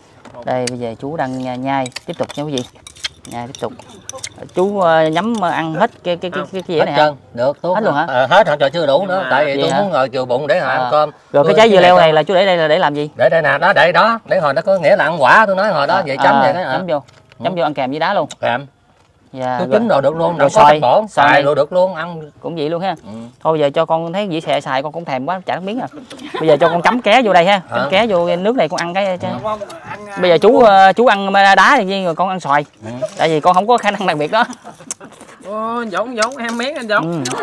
Đây bây giờ chú đang nhai tiếp tục nha quý vị. Nhai tiếp tục. Chú uh, nhắm ăn hết cái cái cái cái, cái dĩa này trơn được tốt hết luôn hả? À, hết hả? Trời chưa đủ nữa, tại vì tôi hả? Muốn ngồi chừa bụng để à. ăn cơm. Rồi tôi cái trái dưa leo này là chú để đây là để làm gì? Để đây nè, đó để đó, để hồi nó có nghĩa là ăn quả, tôi nói hồi đó à, vậy chấm à, vậy đó. Chấm vô, chấm vô ăn kèm với đá luôn. Kèm. Dạ, tôi chín đồ được luôn, rồi xoài, bổ, xài đồ được luôn, ăn cũng vậy luôn ha. Ừ. Thôi giờ cho con thấy dĩ xè xài con cũng thèm quá, chả nước miếng à. Bây giờ cho con cắm ké vô đây ha, cắm ké vô nước này con ăn cái. Cho... Bây giờ chú chú ăn đá thì rồi con ăn xoài. Ừ. Tại vì con không có khả năng đặc biệt đó. Ô, Dũng Dũng em miếng anh Dũng. Ừ.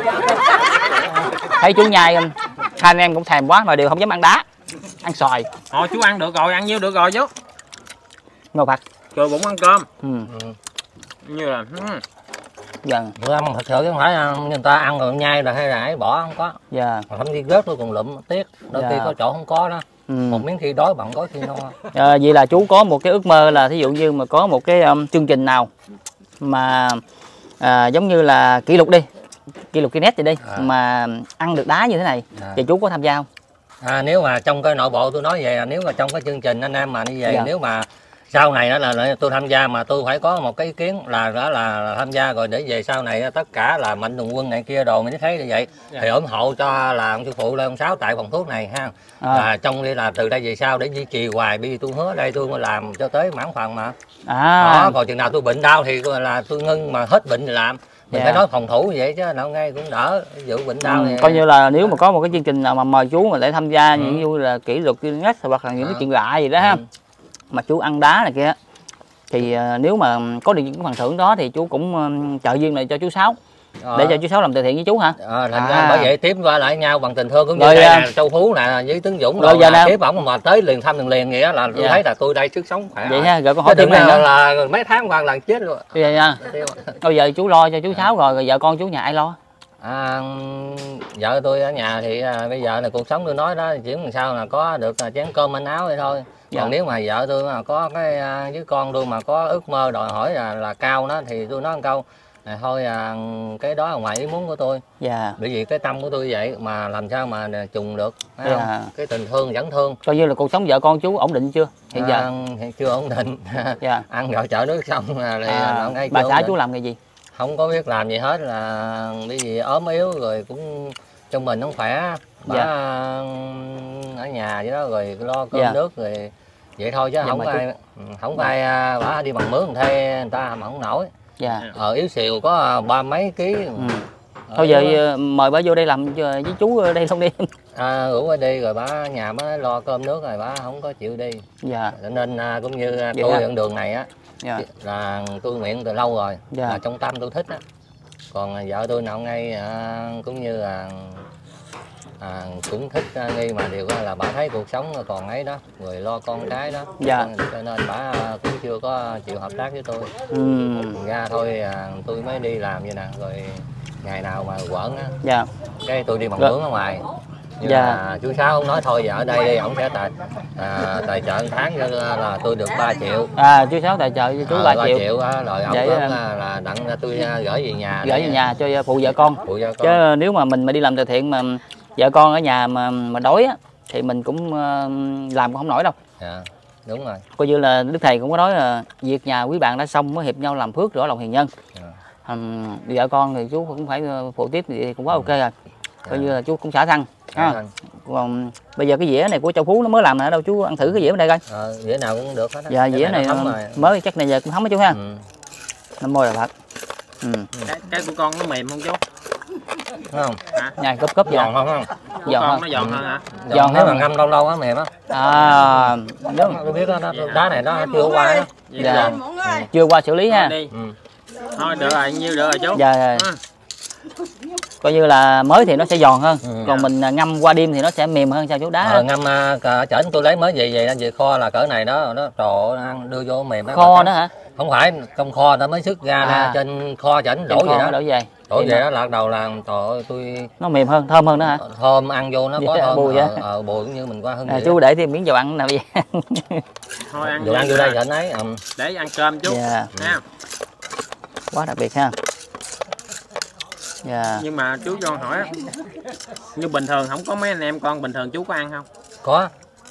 Thấy chú nhai hai anh em cũng thèm quá mà đều không dám ăn đá, ăn xoài. Thôi chú ăn được rồi, ăn nhiêu được rồi chú. Ngồi phạt. Rồi bụng ăn cơm. Ừ. Ừ. Như là dạ. Bữa ăn thật sự chứ không phải người ta ăn rồi nhai là hay là ấy bỏ không có. Dạ. Thậm chí rớt tôi còn lụm tiếc, đôi dạ. khi có chỗ không có đó. Ừ. Một miếng khi đói bằng gói khi no. À, vậy là chú có một cái ước mơ là thí dụ như mà có một cái um, chương trình nào mà à, giống như là kỷ lục đi, kỷ lục Guinness vậy đi, à. mà ăn được đá như thế này à. thì chú có tham gia không? À, nếu mà trong cái nội bộ tôi nói vậy là nếu mà trong cái chương trình anh em mà như vậy dạ. nếu mà sau này đó là, là tôi tham gia mà tôi phải có một cái ý kiến là đó là, là tham gia rồi để về sau này tất cả là mạnh thường quân này kia đồ mình thấy như vậy dạ. thì ủng hộ cho là ông sư phụ Lê ông Sáu tại phòng thuốc này ha à. là trong đây là từ đây về sau để duy trì hoài vì tôi hứa đây tôi mới làm cho tới mãn phần mà à. đó còn chừng nào tôi bệnh đau thì là tôi ngưng mà hết bệnh thì làm mình dạ. phải nói phòng thủ như vậy chứ nào ngay cũng đỡ ví dụ bệnh đau ừ, thì... coi như là nếu mà có một cái chương trình nào mà mời chú mà để tham gia ừ. những như là kỷ lục Guinness hoặc là những à. cái chuyện lạ gì đó ha ừ. mà chú ăn đá này kia thì uh, nếu mà có được những cái phần thưởng đó thì chú cũng uh, trợ duyên này cho chú Sáu à. để cho chú Sáu làm từ thiện với chú hả? À, thành ra à. bởi vậy tiếp qua lại nhau bằng tình thương cũng như rồi, đây uh, Châu Phú nè với Tướng Dũng rồi, rồi giờ tiếp ổng mà tới liền thăm liền liền nghĩa là tôi dạ. thấy là tôi đây sức sống khỏe vậy ha. Rồi con hỏi thêm này là, là mấy tháng qua lần chết luôn vậy nha. Bây giờ chú lo cho chú Sáu rồi, rồi vợ con chú nhà ai lo? À, vợ tôi ở nhà thì à, bây giờ là cuộc sống tôi nói đó chỉ làm sao là có được à, chén cơm manh áo vậy thôi. Dạ. Còn nếu mà vợ tôi mà có cái à, với con tôi mà có ước mơ đòi hỏi là, là cao đó thì tôi nói một câu này thôi à, cái đó là ngoài ý muốn của tôi. Dạ. Bởi vì cái tâm của tôi vậy mà làm sao mà trùng được, thấy Dạ. không? Cái tình thương vẫn thương. Coi như là cuộc sống vợ con chú ổn định chưa hiện giờ? À, hiện chưa ổn định. Dạ. Ăn gạo chợ nước xong rồi À, ngay bà xã chú làm nghề gì? Không có biết làm gì hết, là bởi vì ốm yếu rồi cũng trong mình không khỏe. Bà Dạ. ở nhà vậy đó rồi lo cơm Dạ. nước rồi vậy thôi chứ Dạ, không mà có chú- ai không có ai bả đi bằng mướn thuê người ta mà không nổi. Dạ. Ờ yếu xìu có ba mấy ký. Ừ. Thôi giờ mời bà vô đây làm với chú ở đây không đi. À, rủ bà đi rồi bà nhà bà lo cơm nước rồi bà không có chịu đi. Dạ. Cho nên à, cũng như Vậy tôi hả? ở đường này á, Dạ. là tôi nguyện từ lâu rồi, Dạ. là trong tâm tôi thích á. Còn vợ tôi nào ngay à, cũng như là à, cũng thích à, nghi mà điều là bà thấy cuộc sống còn ấy đó, rồi lo con cái đó. Dạ. Cho nên bà à, cũng chưa có chịu hợp tác với tôi. Ừ. Ra thôi à, tôi mới đi làm như nè, rồi ngày nào mà quẩn á, Dạ. cái tôi đi bằng Rồi. mướn ở ngoài. Nhưng Dạ. mà chú Sáu ông nói thôi giờ ở đây đi, ổng sẽ tài à, tài trợ một tháng cho là tôi được ba triệu. À, chú Sáu tài trợ cho chú Ờ, ba ba triệu. triệu á, rồi ổng Để, cũng à, là, là đặng ra tôi à, gửi về nhà. Gửi để- về nhà cho phụ vợ con. phụ vợ con. Chứ nếu mà mình mà đi làm từ thiện mà vợ con ở nhà mà mà đói á thì mình cũng ờ, làm cũng không nổi đâu. Dạ, đúng rồi. Coi như là Đức Thầy cũng có nói là việc nhà quý bạn đã xong mới hiệp nhau làm phước rửa lòng hiền nhân. Dạ. Ừm, vợ con thì chú cũng phải ờ, phụ tiếp thì cũng quá ok rồi. Coi Dạ. như là chú cũng xả thân. Dạ, Ha. anh. Còn bây giờ cái dĩa này của Châu Phú nó mới làm nè, đâu chú ăn thử cái dĩa bên đây coi. Ờ, dĩa nào cũng được hết á. Dạ Cái dĩa này nó thấm rồi. mới chắc này giờ cũng thấm á chú ha. Ừ. Năm môi là thật. Ừ. cái, cái của con nó mềm không chú? Thấy không? Nhai cúp cúp Giòn dạ. không không? Của Giòn con không? nó giòn hơn hả? Giòn Giòn nếu hơn. mà ngâm lâu lâu á mềm á. À, đúng. Tôi biết đó, đó, đá này nó chưa qua đó. Dạ. Muỗng ơi. Chưa qua xử lý ha. Đi. Ừ. Thôi được rồi, nhiêu được rồi chú. Dạ, dạ. À. Coi như là mới thì nó sẽ giòn hơn. Ừ. Còn mình à, ngâm qua đêm thì nó sẽ mềm hơn sao chú đá. Ờ, ngâm uh, chởnh tôi lấy mới về về anh về kho là cỡ này đó, nó trộn ăn đưa vô mềm đó. Kho nữa hả? Không phải trong kho ta mới xuất ra À. ra trên kho chởnh đổ Trên về kho đó. đổ về. Đổ Thì về nó- đó là đầu là trời tôi Nó mềm hơn, thơm hơn nữa hả? thơm ăn vô nó có Dạ, thơm. bùi ờ, vậy. ờ, bùi cũng như mình qua hương À, vị. chú để thêm miếng dầu ăn nào vậy? Thôi ăn Dù ăn vô đây chởnh ấy. ừm. để ăn cơm chú. Dạ. Nha. Quá đặc biệt ha. Dạ. Nhưng mà chú cho hỏi á, như bình thường không có mấy anh em con bình thường chú có ăn không? Có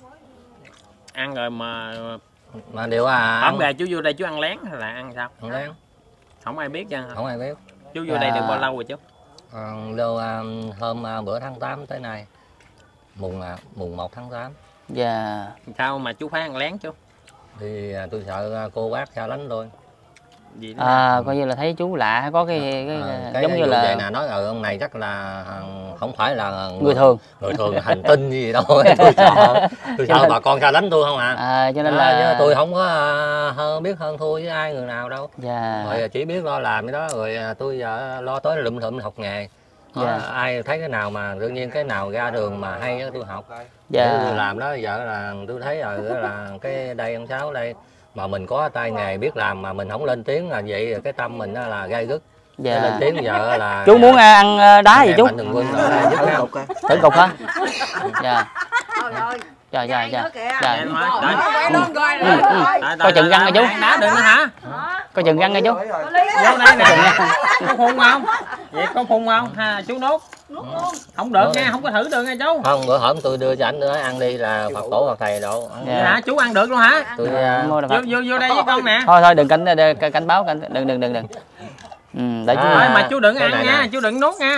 Ăn rồi mà mà điều à hôm ăn, về chú vô đây chú ăn lén hay là ăn sao? ăn lén, Không ai biết chứ hả? không ai biết. Chú vô đây được À. bao lâu rồi chú? À, đâu à, hôm à, bữa tháng tám tới nay mùng à, mùng một tháng tám Dạ. Sao mà chú phải ăn lén chú? thì à, tôi sợ à, cô bác xa lánh tôi. Gì đó? À, coi như là thấy chú lạ có cái, cái, À, cái giống như vụ là vậy nè, nói ừ, ông này chắc là à, không phải là người thường. người thường hành tinh gì đâu. Tôi sợ tôi sợ bà con xa lánh tôi không à. À, cho nên Đó, là chứ tôi không có à, hơn biết hơn thua với ai người nào đâu. Dạ. Rồi chỉ biết lo làm cái đó, rồi à, tôi giờ lo tới lụm thụm học nghề. Đó, Dạ. ai thấy cái nào mà tự nhiên cái nào ra đường mà hay á, tôi học. Dạ. Để tôi làm đó, giờ là tôi thấy rồi đó là cái đây ông Sáu đây mà mình có tay nghề biết làm mà mình không lên tiếng là vậy, rồi cái tâm mình đó là gai gứt. Cái lên Dạ. tiếng giờ là Chú muốn ăn ờ, đá gì chú? Mạnh thường quân ở đây giúp nhau. Thử cục hả? Dạ. Thôi rồi. Dạ dạ dạ. Dạ, Dạ. em nói, Rồi, đợi. quay lên coi Ừ, rồi. ừ. Rồi. Đợi, Coi đợi, chừng đợi, răng rồi chú. đợi, đá đừng nữa hả? Coi chừng răng nha chú. Vô đây nè. Có phun không? Vậy có phun không? Ha, chú nuốt. Không được nha, không có thử được nha chú. Không, bữa hổm tôi đưa cho anh nữa ăn đi là Phật tổ Phật thầy độ. Dạ. Vậy hả? Chú ăn được luôn hả? Tôi à, Mua là Vô Phật. vô vô đây với con nè. Thôi thôi đừng cảnh đừng, cảnh báo cảnh đừng đừng đừng đừng. Ừ, để chú À. Thôi mà chú đừng cái ăn này nha, nè. chú đừng nuốt nha.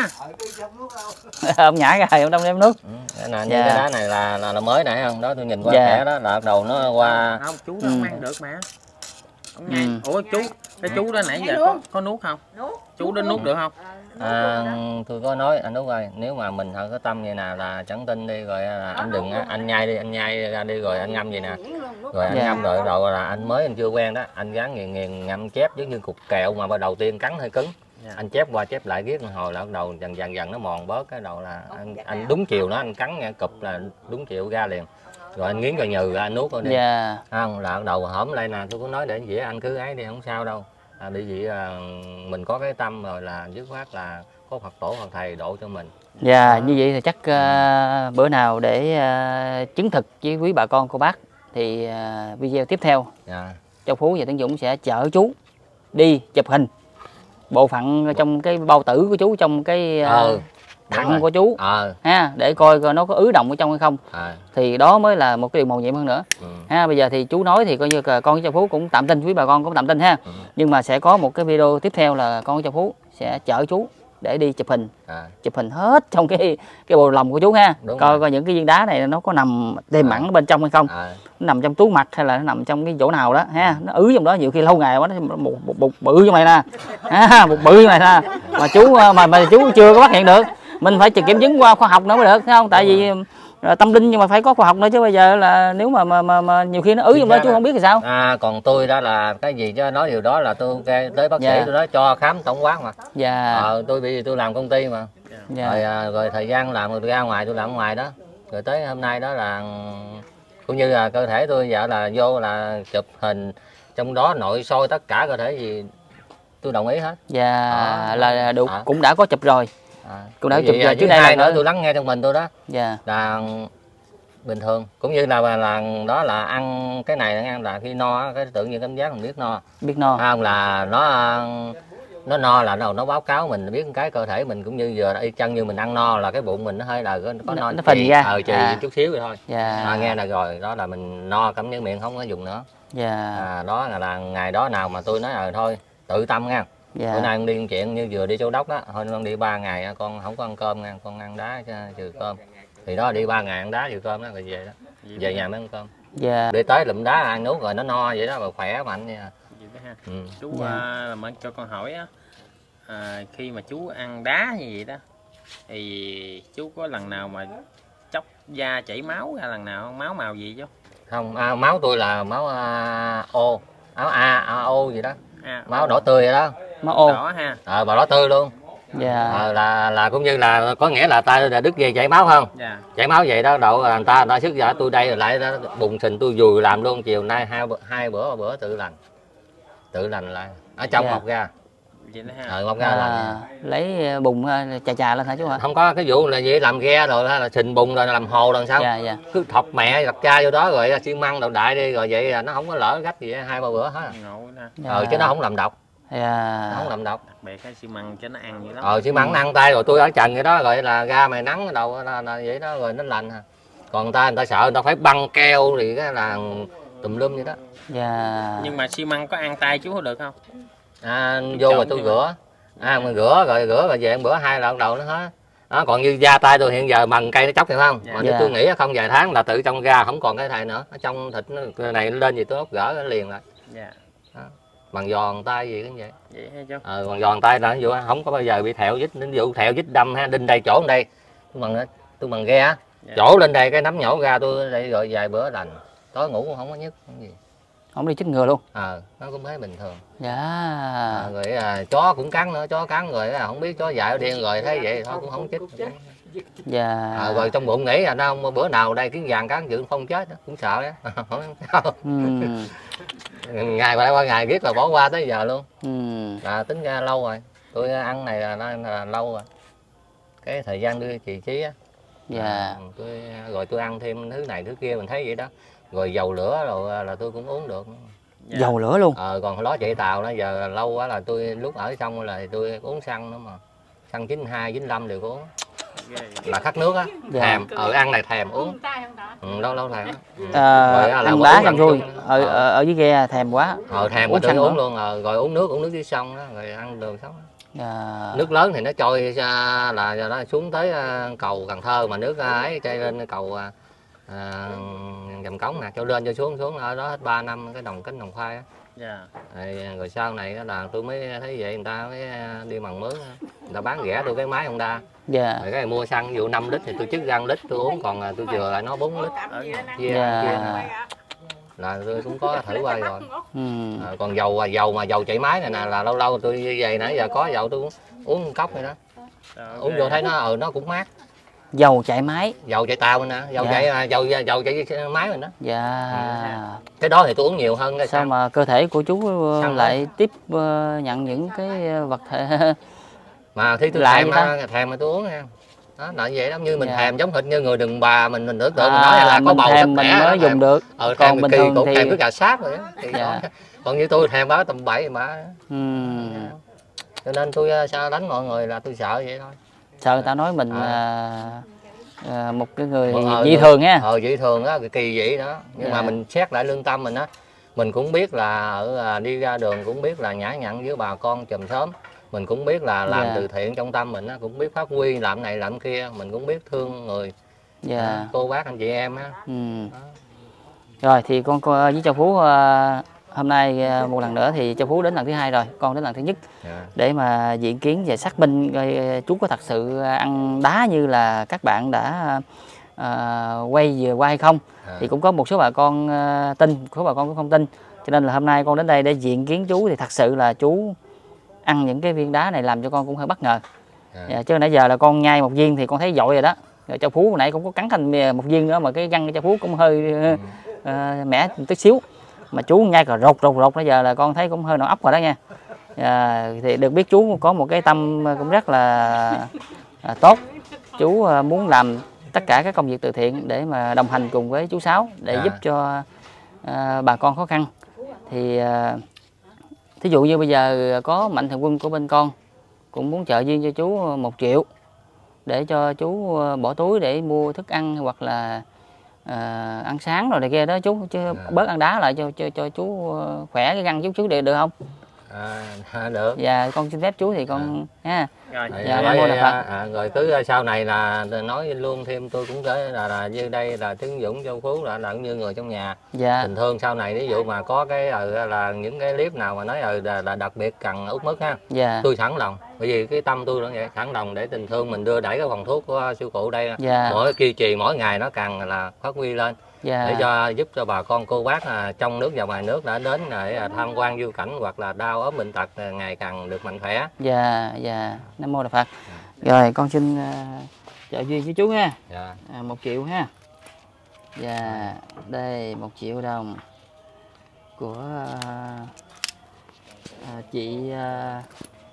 ông nhả ra ông đông đem nước. ừ, cái này Dạ. như cái đá này là là, là mới nãy không? Đó tôi nhìn qua Dạ. kẻ đó là đầu nó qua. Không, chú Ừ. đâu ăn được mà. Ông nghe. Ừ. Ủa chú, cái chú đó nãy giờ có, có nuốt không? Nuốt. Chú đến nuốt được không? À, tôi có nói anh Út ơi, nếu mà mình không có tâm vậy nào là chẳng tin đi, rồi là anh đừng á, anh nhai đi, anh nhai ra đi rồi anh ngâm vậy nè, rồi anh Dạ. ngâm rồi rồi là anh mới anh chưa quen đó, anh gắn nghiền nghiền ngâm chép giống như cục kẹo mà bắt đầu tiên cắn hơi cứng, Dạ. anh chép qua chép lại riết một hồi là bắt đầu dần dần dần nó mòn bớt, cái đầu là anh, anh đúng chiều nó anh cắn nghe cụp là đúng chiều ra liền, rồi anh nghiến rồi nhừ ra anh nuốt thôi đi. Dạ. Không là bắt đầu hổm lại nè, tôi cũng nói để anh dĩa anh cứ ấy đi không sao đâu. À, bởi vì à, mình có cái tâm rồi là dứt khoát là có Phật tổ Phật thầy độ cho mình. Dạ, như vậy thì chắc ờ, bữa nào để ờ, chứng thực với quý bà con cô bác thì ờ, video tiếp theo Dạ. Châu Phú và Tấn Dũng sẽ chở chú đi chụp hình bộ phận trong cái bao tử của chú, trong cái ừ, thận của chú ờ. ha, để coi coi nó có ứ động ở trong hay không, à. thì đó mới là một cái điều mầu nhiệm hơn nữa. ừ. Ha, bây giờ thì chú nói thì coi như con của Châu Phú cũng tạm tin, quý bà con cũng tạm tin ha. ừ. Nhưng mà sẽ có một cái video tiếp theo là con của Châu Phú sẽ chở chú để đi chụp hình, à. chụp hình hết trong cái cái bộ lòng của chú ha. Đúng coi rồi. coi những cái viên đá này nó có nằm tiềm ẩn à. bên trong hay không, à. nó nằm trong túi mặt hay là nó nằm trong cái chỗ nào đó ha, nó ứ trong đó, nhiều khi lâu ngày quá nó một một bụng bự như này nè, ha, một bự như này nè, mà chú mà mà chú chưa có phát hiện được, mình phải kiểm chứng qua khoa học nữa mới được, thấy không? Tại vì tâm linh nhưng mà phải có khoa học nữa, chứ bây giờ là nếu mà mà mà, mà nhiều khi nó ứ trong đó chú không biết thì sao. À, còn tôi đó là cái gì chứ nói điều đó là tôi okay, tới bác dạ. sĩ tôi nói cho khám tổng quát mà. Dạ. Ờ, tôi bị tôi làm công ty mà. Dạ. Rồi, à, rồi thời gian làm rồi tôi ra ngoài tôi làm ở ngoài đó, rồi tới hôm nay đó là cũng như là cơ thể tôi giờ là vô là chụp hình, trong đó nội soi tất cả cơ thể gì tôi đồng ý hết. Dạ. à, là đủ à. cũng đã có chụp rồi. À, cũng đã chụp rồi chứ đây hai là nữa tôi lắng nghe trong mình tôi đó. Dạ. Là bình thường, cũng như là là đó là ăn cái này ăn là khi no cái tự nhiên cảm giác mình biết no, biết no không là nó nó no là đầu nó báo cáo mình biết cái cơ thể mình, cũng như giờ y chang như mình ăn no là cái bụng mình nó hơi là có no nó phình ra ờ chì à. chút xíu vậy thôi. Dạ. À, nghe là rồi đó là mình no, cảm giác miệng không có dùng nữa. Dạ. À, đó là, là ngày đó nào mà tôi nói ờ thôi tự tâm nha. Dạ. Bữa nay con đi chuyện như vừa đi Châu Đốc đó, thôi con đi ba ngày con không có ăn cơm nha, con ăn đá trừ cơm, thì đó đi ba ngày ăn đá trừ cơm đó rồi về đó, về nhà mới ăn cơm. Dạ. Đi tới lụm đá ăn nuốt rồi nó no vậy đó, mà khỏe mạnh nha. Ừ. Chú dạ. uh, làm ơn cho con hỏi á, à, khi mà chú ăn đá như vậy đó thì chú có lần nào mà chóc da chảy máu ra lần nào không? Máu màu gì chứ? Không, à, máu tôi là máu à, O, máu A, A O gì đó, à, máu đỏ tươi vậy đó. Máu O. Đỏ ha. Ờ, mà đỏ tươi luôn. Dạ. À, là là cũng như là có nghĩa là ta là đứt dây chảy máu không? Dạ. Chảy máu vậy đó, đậu người ta người ta sức giả tôi đây rồi lại đó, bùng sình tôi dùi làm luôn, chiều nay hai hai bữa bữa tự lành, tự lành lại ở trong dạ. mọc ra. Vậy đó ha. Ờ, mọc ra à, là lấy bùng chà chà lên hả chú hả? không có cái vụ là gì làm ghe rồi là sình bùng rồi làm hồ lần sau. Dạ, dạ. Cứ thọc mẹ đặt cha vô đó rồi xi măng đầu đại đi rồi vậy là nó không có lỡ gách gì hai ba bữa hết. Dạ. Ờ, chứ nó không làm độc. Dạ. Nó không làm độc. Đặc biệt cái xi măng cho nó ăn vậy đó. Ờ, xi măng nó ăn tay rồi tôi ở trần vậy đó, rồi là ra mày nắng ở đầu là, là vậy đó rồi nó lành à. Còn người ta người ta sợ người ta phải băng keo thì cái là tùm lum vậy đó. Dạ. Nhưng mà xi măng có ăn tay chú có được không? À, vô rồi tôi rửa. À, mà rửa rồi rửa rồi về bữa hai lần đầu nó hết. Đó, còn như da tay tôi hiện giờ bằng cây nó chóc phải không? Dạ. Mà dạ. tôi nghĩ không vài tháng là tự trong ra không còn cái thầy nữa, ở trong thịt nó này nó lên gì tôi gỡ nó liền lại. Dạ. Đó. Bằng giòn tay gì cũng vậy. Vậy hay chú? Ờ, bằng giòn tay là ví dụ không có bao giờ bị thẹo dít, ví dụ thẹo dít đâm ha, đinh đây chỗ đây. Tôi bằng tôi bằng ghe á. Dạ. Chỗ lên đây cái nắm nhổ ra tôi đây rồi vài bữa lành. Tối ngủ cũng không có nhức không gì. Không đi chích ngừa luôn. Ờ, nó cũng thấy bình thường. Dạ. À, rồi à, chó cũng cắn nữa, chó cắn rồi à, không biết chó dại điên rồi thấy vậy thôi cũng không chích. Dạ. À, rồi trong bụng nghĩ là nó bữa nào đây kiến vàng cắn chữ không chết đó, cũng sợ đó. Ừ. Ngày qua qua ngày biết là bỏ qua tới giờ luôn. Ừ. Là tính ra lâu rồi, tôi ăn này là, là, là lâu rồi. Cái thời gian đưa trì trí á. Dạ. À, tôi rồi tôi ăn thêm thứ này thứ kia mình thấy vậy đó. Rồi dầu lửa rồi là tôi cũng uống được. Dạ. Dầu lửa luôn. Ờ, còn hồi đó chạy tàu nó giờ lâu quá là tôi lúc ở trong là tôi uống xăng nữa mà. Xăng chín hai, chín lăm đều có uống. Là khát nước á, dạ. thèm, ở ăn này thèm uống. Ừ, lâu lâu thèm. Ừ. À, rồi, ăn đá xong xuôi, ở, ở ở dưới ghe thèm quá. Ờ, thèm mà tôi uống luôn, ờ, rồi uống nước, uống nước dưới sông đó, rồi ăn đường sống. Dạ. Nước lớn thì nó trôi ra là nó xuống tới cầu Cần Thơ, mà nước ấy chạy lên cầu à, Dầm Cống nè, cho lên cho xuống xuống ở đó hết ba năm cái đồng kính đồng khoai á. Dạ. Rồi, rồi sau này là tôi mới thấy vậy, người ta mới đi bằng mướn, người ta bán rẻ tôi cái máy Honda. Dạ. Rồi cái này mua xăng ví dụ năm lít thì tôi chích ra lít tôi uống, còn tôi chừa lại nó bốn lít. Dạ. Yeah. Là tôi cũng có thử qua rồi. Ừ. À, còn dầu dầu mà dầu chạy máy này nè là lâu lâu tôi như vậy nãy giờ có dầu tôi uống, uống một cốc này đó. Okay. Uống vô thấy nó ừ nó cũng mát. Dầu chạy máy. Dầu chạy tàu mình nè, dầu dạ. chạy dầu dầu chạy máy mình đó. Dạ. Ừ. Cái đó thì tôi uống nhiều hơn cái sao xăng. Mà cơ thể của chú xăng lại đó. tiếp uh, nhận những cái vật thể mà khi tôi lại thèm mà, thèm mà tôi uống nha. Đó là vậy đó, như mình dạ. thèm giống thịt như người đừng bà mình mình tưởng tượng à, mình nói là có bầu thèm mình mới đó, dùng thèm. được. Ờ, còn bình kỳ, thường cũng thì thèm cứ cà sáp rồi đó. Dạ. Còn như tôi thèm báo tầm bậy mà. Ừ. cho nên tôi sao đánh mọi người là tôi sợ vậy thôi. Sợ người ta nói mình à. À, à, một cái người ờ, dị thường ha. Ờ dị thường á, kỳ vậy đó. Nhưng dạ. mà mình xét lại lương tâm mình á, mình cũng biết là ở đi ra đường cũng biết là nhã nhặn với bà con chùm xóm, mình cũng biết là làm dạ. từ thiện trong tâm mình á, cũng biết phát huy làm này làm kia, mình cũng biết thương người dạ. à, cô bác anh chị em á. Ừ. Rồi thì con, con với Châu Phú uh, hôm nay uh, một lần nữa thì Châu Phú đến lần thứ hai rồi, con đến lần thứ nhất yeah. để mà diện kiến và xác minh coi chú có thật sự ăn đá như là các bạn đã uh, quay vừa qua hay không. Yeah. Thì cũng có một số bà con uh, tin, một số bà con cũng không tin, cho nên là hôm nay con đến đây để diện kiến chú thì thật sự là chú ăn những cái viên đá này làm cho con cũng hơi bất ngờ. Yeah. Yeah, chứ nãy giờ là con nhai một viên thì con thấy dội rồi đó. Rồi Châu Phú hồi nãy cũng có cắn thành một viên nữa mà cái răng của Châu Phú cũng hơi uh, uh, mẻ tí xíu, mà chú nhai cà rột rột rột bây giờ là con thấy cũng hơi nổi ốc rồi đó nha. À, thì được biết chú có một cái tâm cũng rất là à, tốt. Chú uh, muốn làm tất cả các công việc từ thiện để mà đồng hành cùng với chú Sáu để à. giúp cho uh, bà con khó khăn. Thì uh, thí dụ như bây giờ có mạnh thường quân của bên con cũng muốn trợ duyên cho chú một triệu để cho chú bỏ túi để mua thức ăn hoặc là à, ăn sáng rồi này kia đó chú, chứ à. bớt ăn đá lại cho cho cho chú khỏe cái răng chút chú được được không? À, được. Dạ con xin phép chú thì con à. ha. Rồi, dạ, dạ, dạ, dạ, à, rồi cứ sau này là nói luôn thêm tôi cũng tới là, là như đây là Tiến Dũng Châu Phú là, là như người trong nhà. Dạ. Tình thương sau này ví dụ mà có cái là, là những cái clip nào mà nói là, là đặc biệt cần út mức ha. Dạ. Tôi sẵn lòng, bởi vì cái tâm tôi là vậy, sẵn lòng để tình thương mình đưa đẩy cái phòng thuốc của sư cụ đây. Dạ. Mỗi kiên trì mỗi ngày nó càng là phát huy lên. Dạ. Để cho giúp cho bà con cô bác à, trong nước và ngoài nước đã đến để à, tham quan du cảnh hoặc là đau ốm bệnh tật à, ngày càng được mạnh khỏe. Dạ dạ Nam Mô Đại Phật. Dạ. Rồi con xin uh, trợ duyên với chú ha. Dạ. À, một triệu ha. Dạ đây một triệu đồng của uh, uh, chị uh,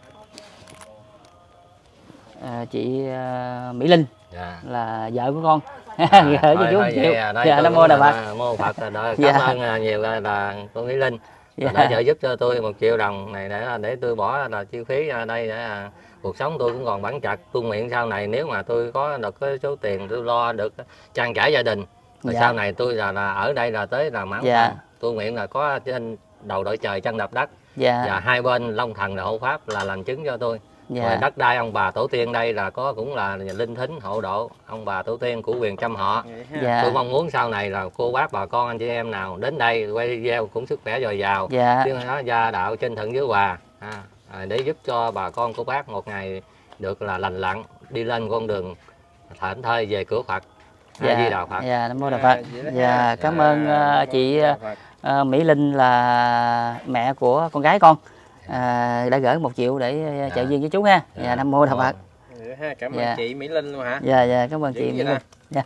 uh, chị uh, Mỹ Linh. Dạ. Là vợ của con. À, gửi cho chú một triệu. Dạ Nam Mô Đại Phật. Mô Phật rồi đó. Cảm dạ. ơn nhiều là cô Mỹ Linh dạ. đã trợ giúp cho tôi một triệu đồng này để để tôi bỏ là chi phí ra đây để à, cuộc sống tôi cũng còn bẵng chặt. Tôi nguyện sau này nếu mà tôi có được cái số tiền tôi lo được trang trải gia đình rồi dạ. sau này tôi là, là ở đây là tới là mãn dạ. tôi nguyện là có trên đầu đội trời chân đập đất dạ. và hai bên long thần là hộ pháp là làm chứng cho tôi. Dạ. Rồi đất đai ông bà tổ tiên đây là có cũng là linh thính hộ độ ông bà tổ tiên của quyền trăm họ. Dạ. Tôi mong muốn sau này là cô bác bà con anh chị em nào đến đây quay video cũng sức khỏe dồi dào dạ. chứ nó gia đạo trên thượng dưới hòa à, để giúp cho bà con cô bác một ngày được là lành lặn đi lên con đường thảnh thơi về cửa Phật. Dạ. Di Đà Phật. Dạ Nam Mô Đại Phật. Dạ cảm dạ. ơn uh, chị uh, Mỹ Linh là mẹ của con gái con. À, đã gửi một triệu để dạ. trợ duyên với chú ha. Dạ, dạ Nam Mô Đại Phật. Dạ, cảm ơn dạ. chị Mỹ Linh luôn hả? Dạ dạ cảm ơn chị Mỹ Linh. Dạ.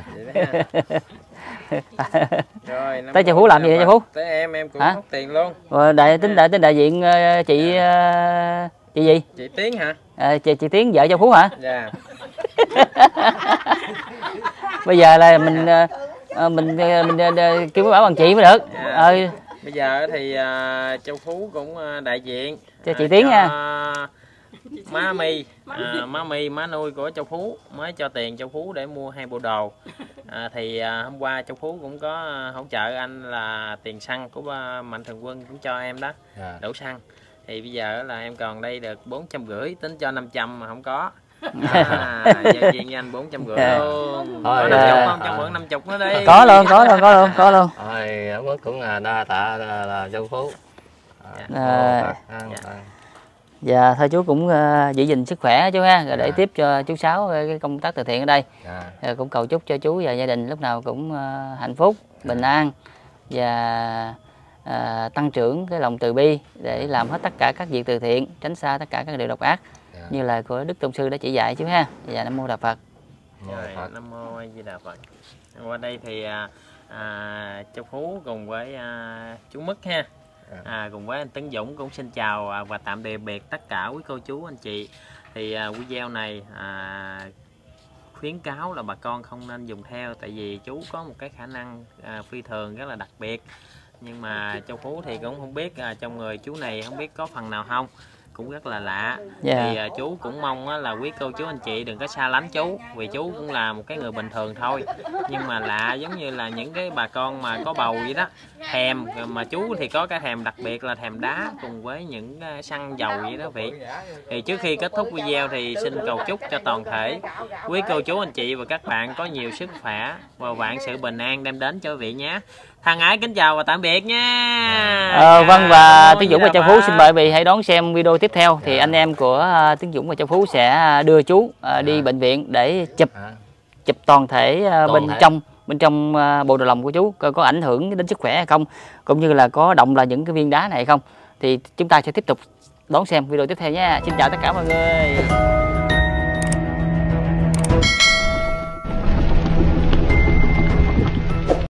Rồi, tới Châu Phú làm gì vậy Châu Phú? Tới em em cũng mất tiền luôn. Rồi đại tính đại tính đại diện uh, chị uh, chị gì? Chị Tiến hả? À, chị chị Tiến vợ Châu Phú hả? Dạ. Bây giờ là mình uh, mình mình, mình uh, kêu bảo bằng chị mới được. Dạ. Ờ. Bây giờ thì uh, Châu Phú cũng uh, đại diện cho chị uh, Tiến nha. Uh, má My, uh, má My má nuôi của Châu Phú mới cho tiền Châu Phú để mua hai bộ đồ. Uh, thì uh, hôm qua Châu Phú cũng có uh, hỗ trợ anh là tiền xăng của uh, Mạnh Thường Quân cũng cho em đó, yeah. đổ xăng. Thì bây giờ là em còn đây được bốn trăm rưỡi, tính cho năm trăm mà không có. À, giao chuyện với anh bốn trăm rưỡi luôn. Có năm chục không? Cho mượn năm chục nữa đi. Có luôn, có luôn, có luôn, có luôn. Rồi, ông cũng là đa tạ là, là Châu Phú. À, à, dạ. Dạ thôi chú cũng uh, giữ gìn sức khỏe chú ha, rồi để dạ. tiếp cho chú Sáu cái công tác từ thiện ở đây. Dạ. Rồi cũng cầu chúc cho chú và gia đình lúc nào cũng uh, hạnh phúc, bình an và uh, tăng trưởng cái lòng từ bi để làm hết tất cả các việc từ thiện, tránh xa tất cả các điều độc ác. Dạ. Như là của Đức Tôn sư đã chỉ dạy chú ha. Dạ Nam Mô Đại Phật. Rồi, Nam Mô A Di Đà Phật. Qua đây thì à, à, Châu Phú cùng với à, chú Mức ha, à, cùng với anh Tấn Dũng cũng xin chào à, và tạm biệt biệt tất cả quý cô chú anh chị. Thì à, video này à, khuyến cáo là bà con không nên dùng theo, tại vì chú có một cái khả năng à, phi thường rất là đặc biệt. Nhưng mà Châu Phú thì cũng không biết à, trong người chú này không biết có phần nào không. cũng rất là lạ. Yeah. Thì uh, chú cũng mong uh, là quý cô chú anh chị đừng có xa lánh chú, vì chú cũng là một cái người bình thường thôi, nhưng mà lạ giống như là những cái bà con mà có bầu vậy đó, thèm. Mà chú thì có cái thèm đặc biệt là thèm đá cùng với những uh, xăng dầu vậy đó vị. Thì trước khi kết thúc video thì xin cầu chúc cho toàn thể quý cô chú anh chị và các bạn có nhiều sức khỏe và vạn sự bình an đem đến cho quý vị nhé. Thân ái kính chào và tạm biệt nha. Ờ, vâng, và Tiến Dũng và Châu Phú xin mời quý vị hãy đón xem video tiếp theo. Thì anh em của uh, Tiến Dũng và Châu Phú sẽ đưa chú uh, đi bệnh viện để chụp chụp toàn thể uh, toàn bên thể. trong bên trong uh, bộ đầu lòng của chú coi có ảnh hưởng đến sức khỏe hay không, cũng như là có động là những cái viên đá này hay không. Thì chúng ta sẽ tiếp tục đón xem video tiếp theo nha. Xin chào tất cả mọi người.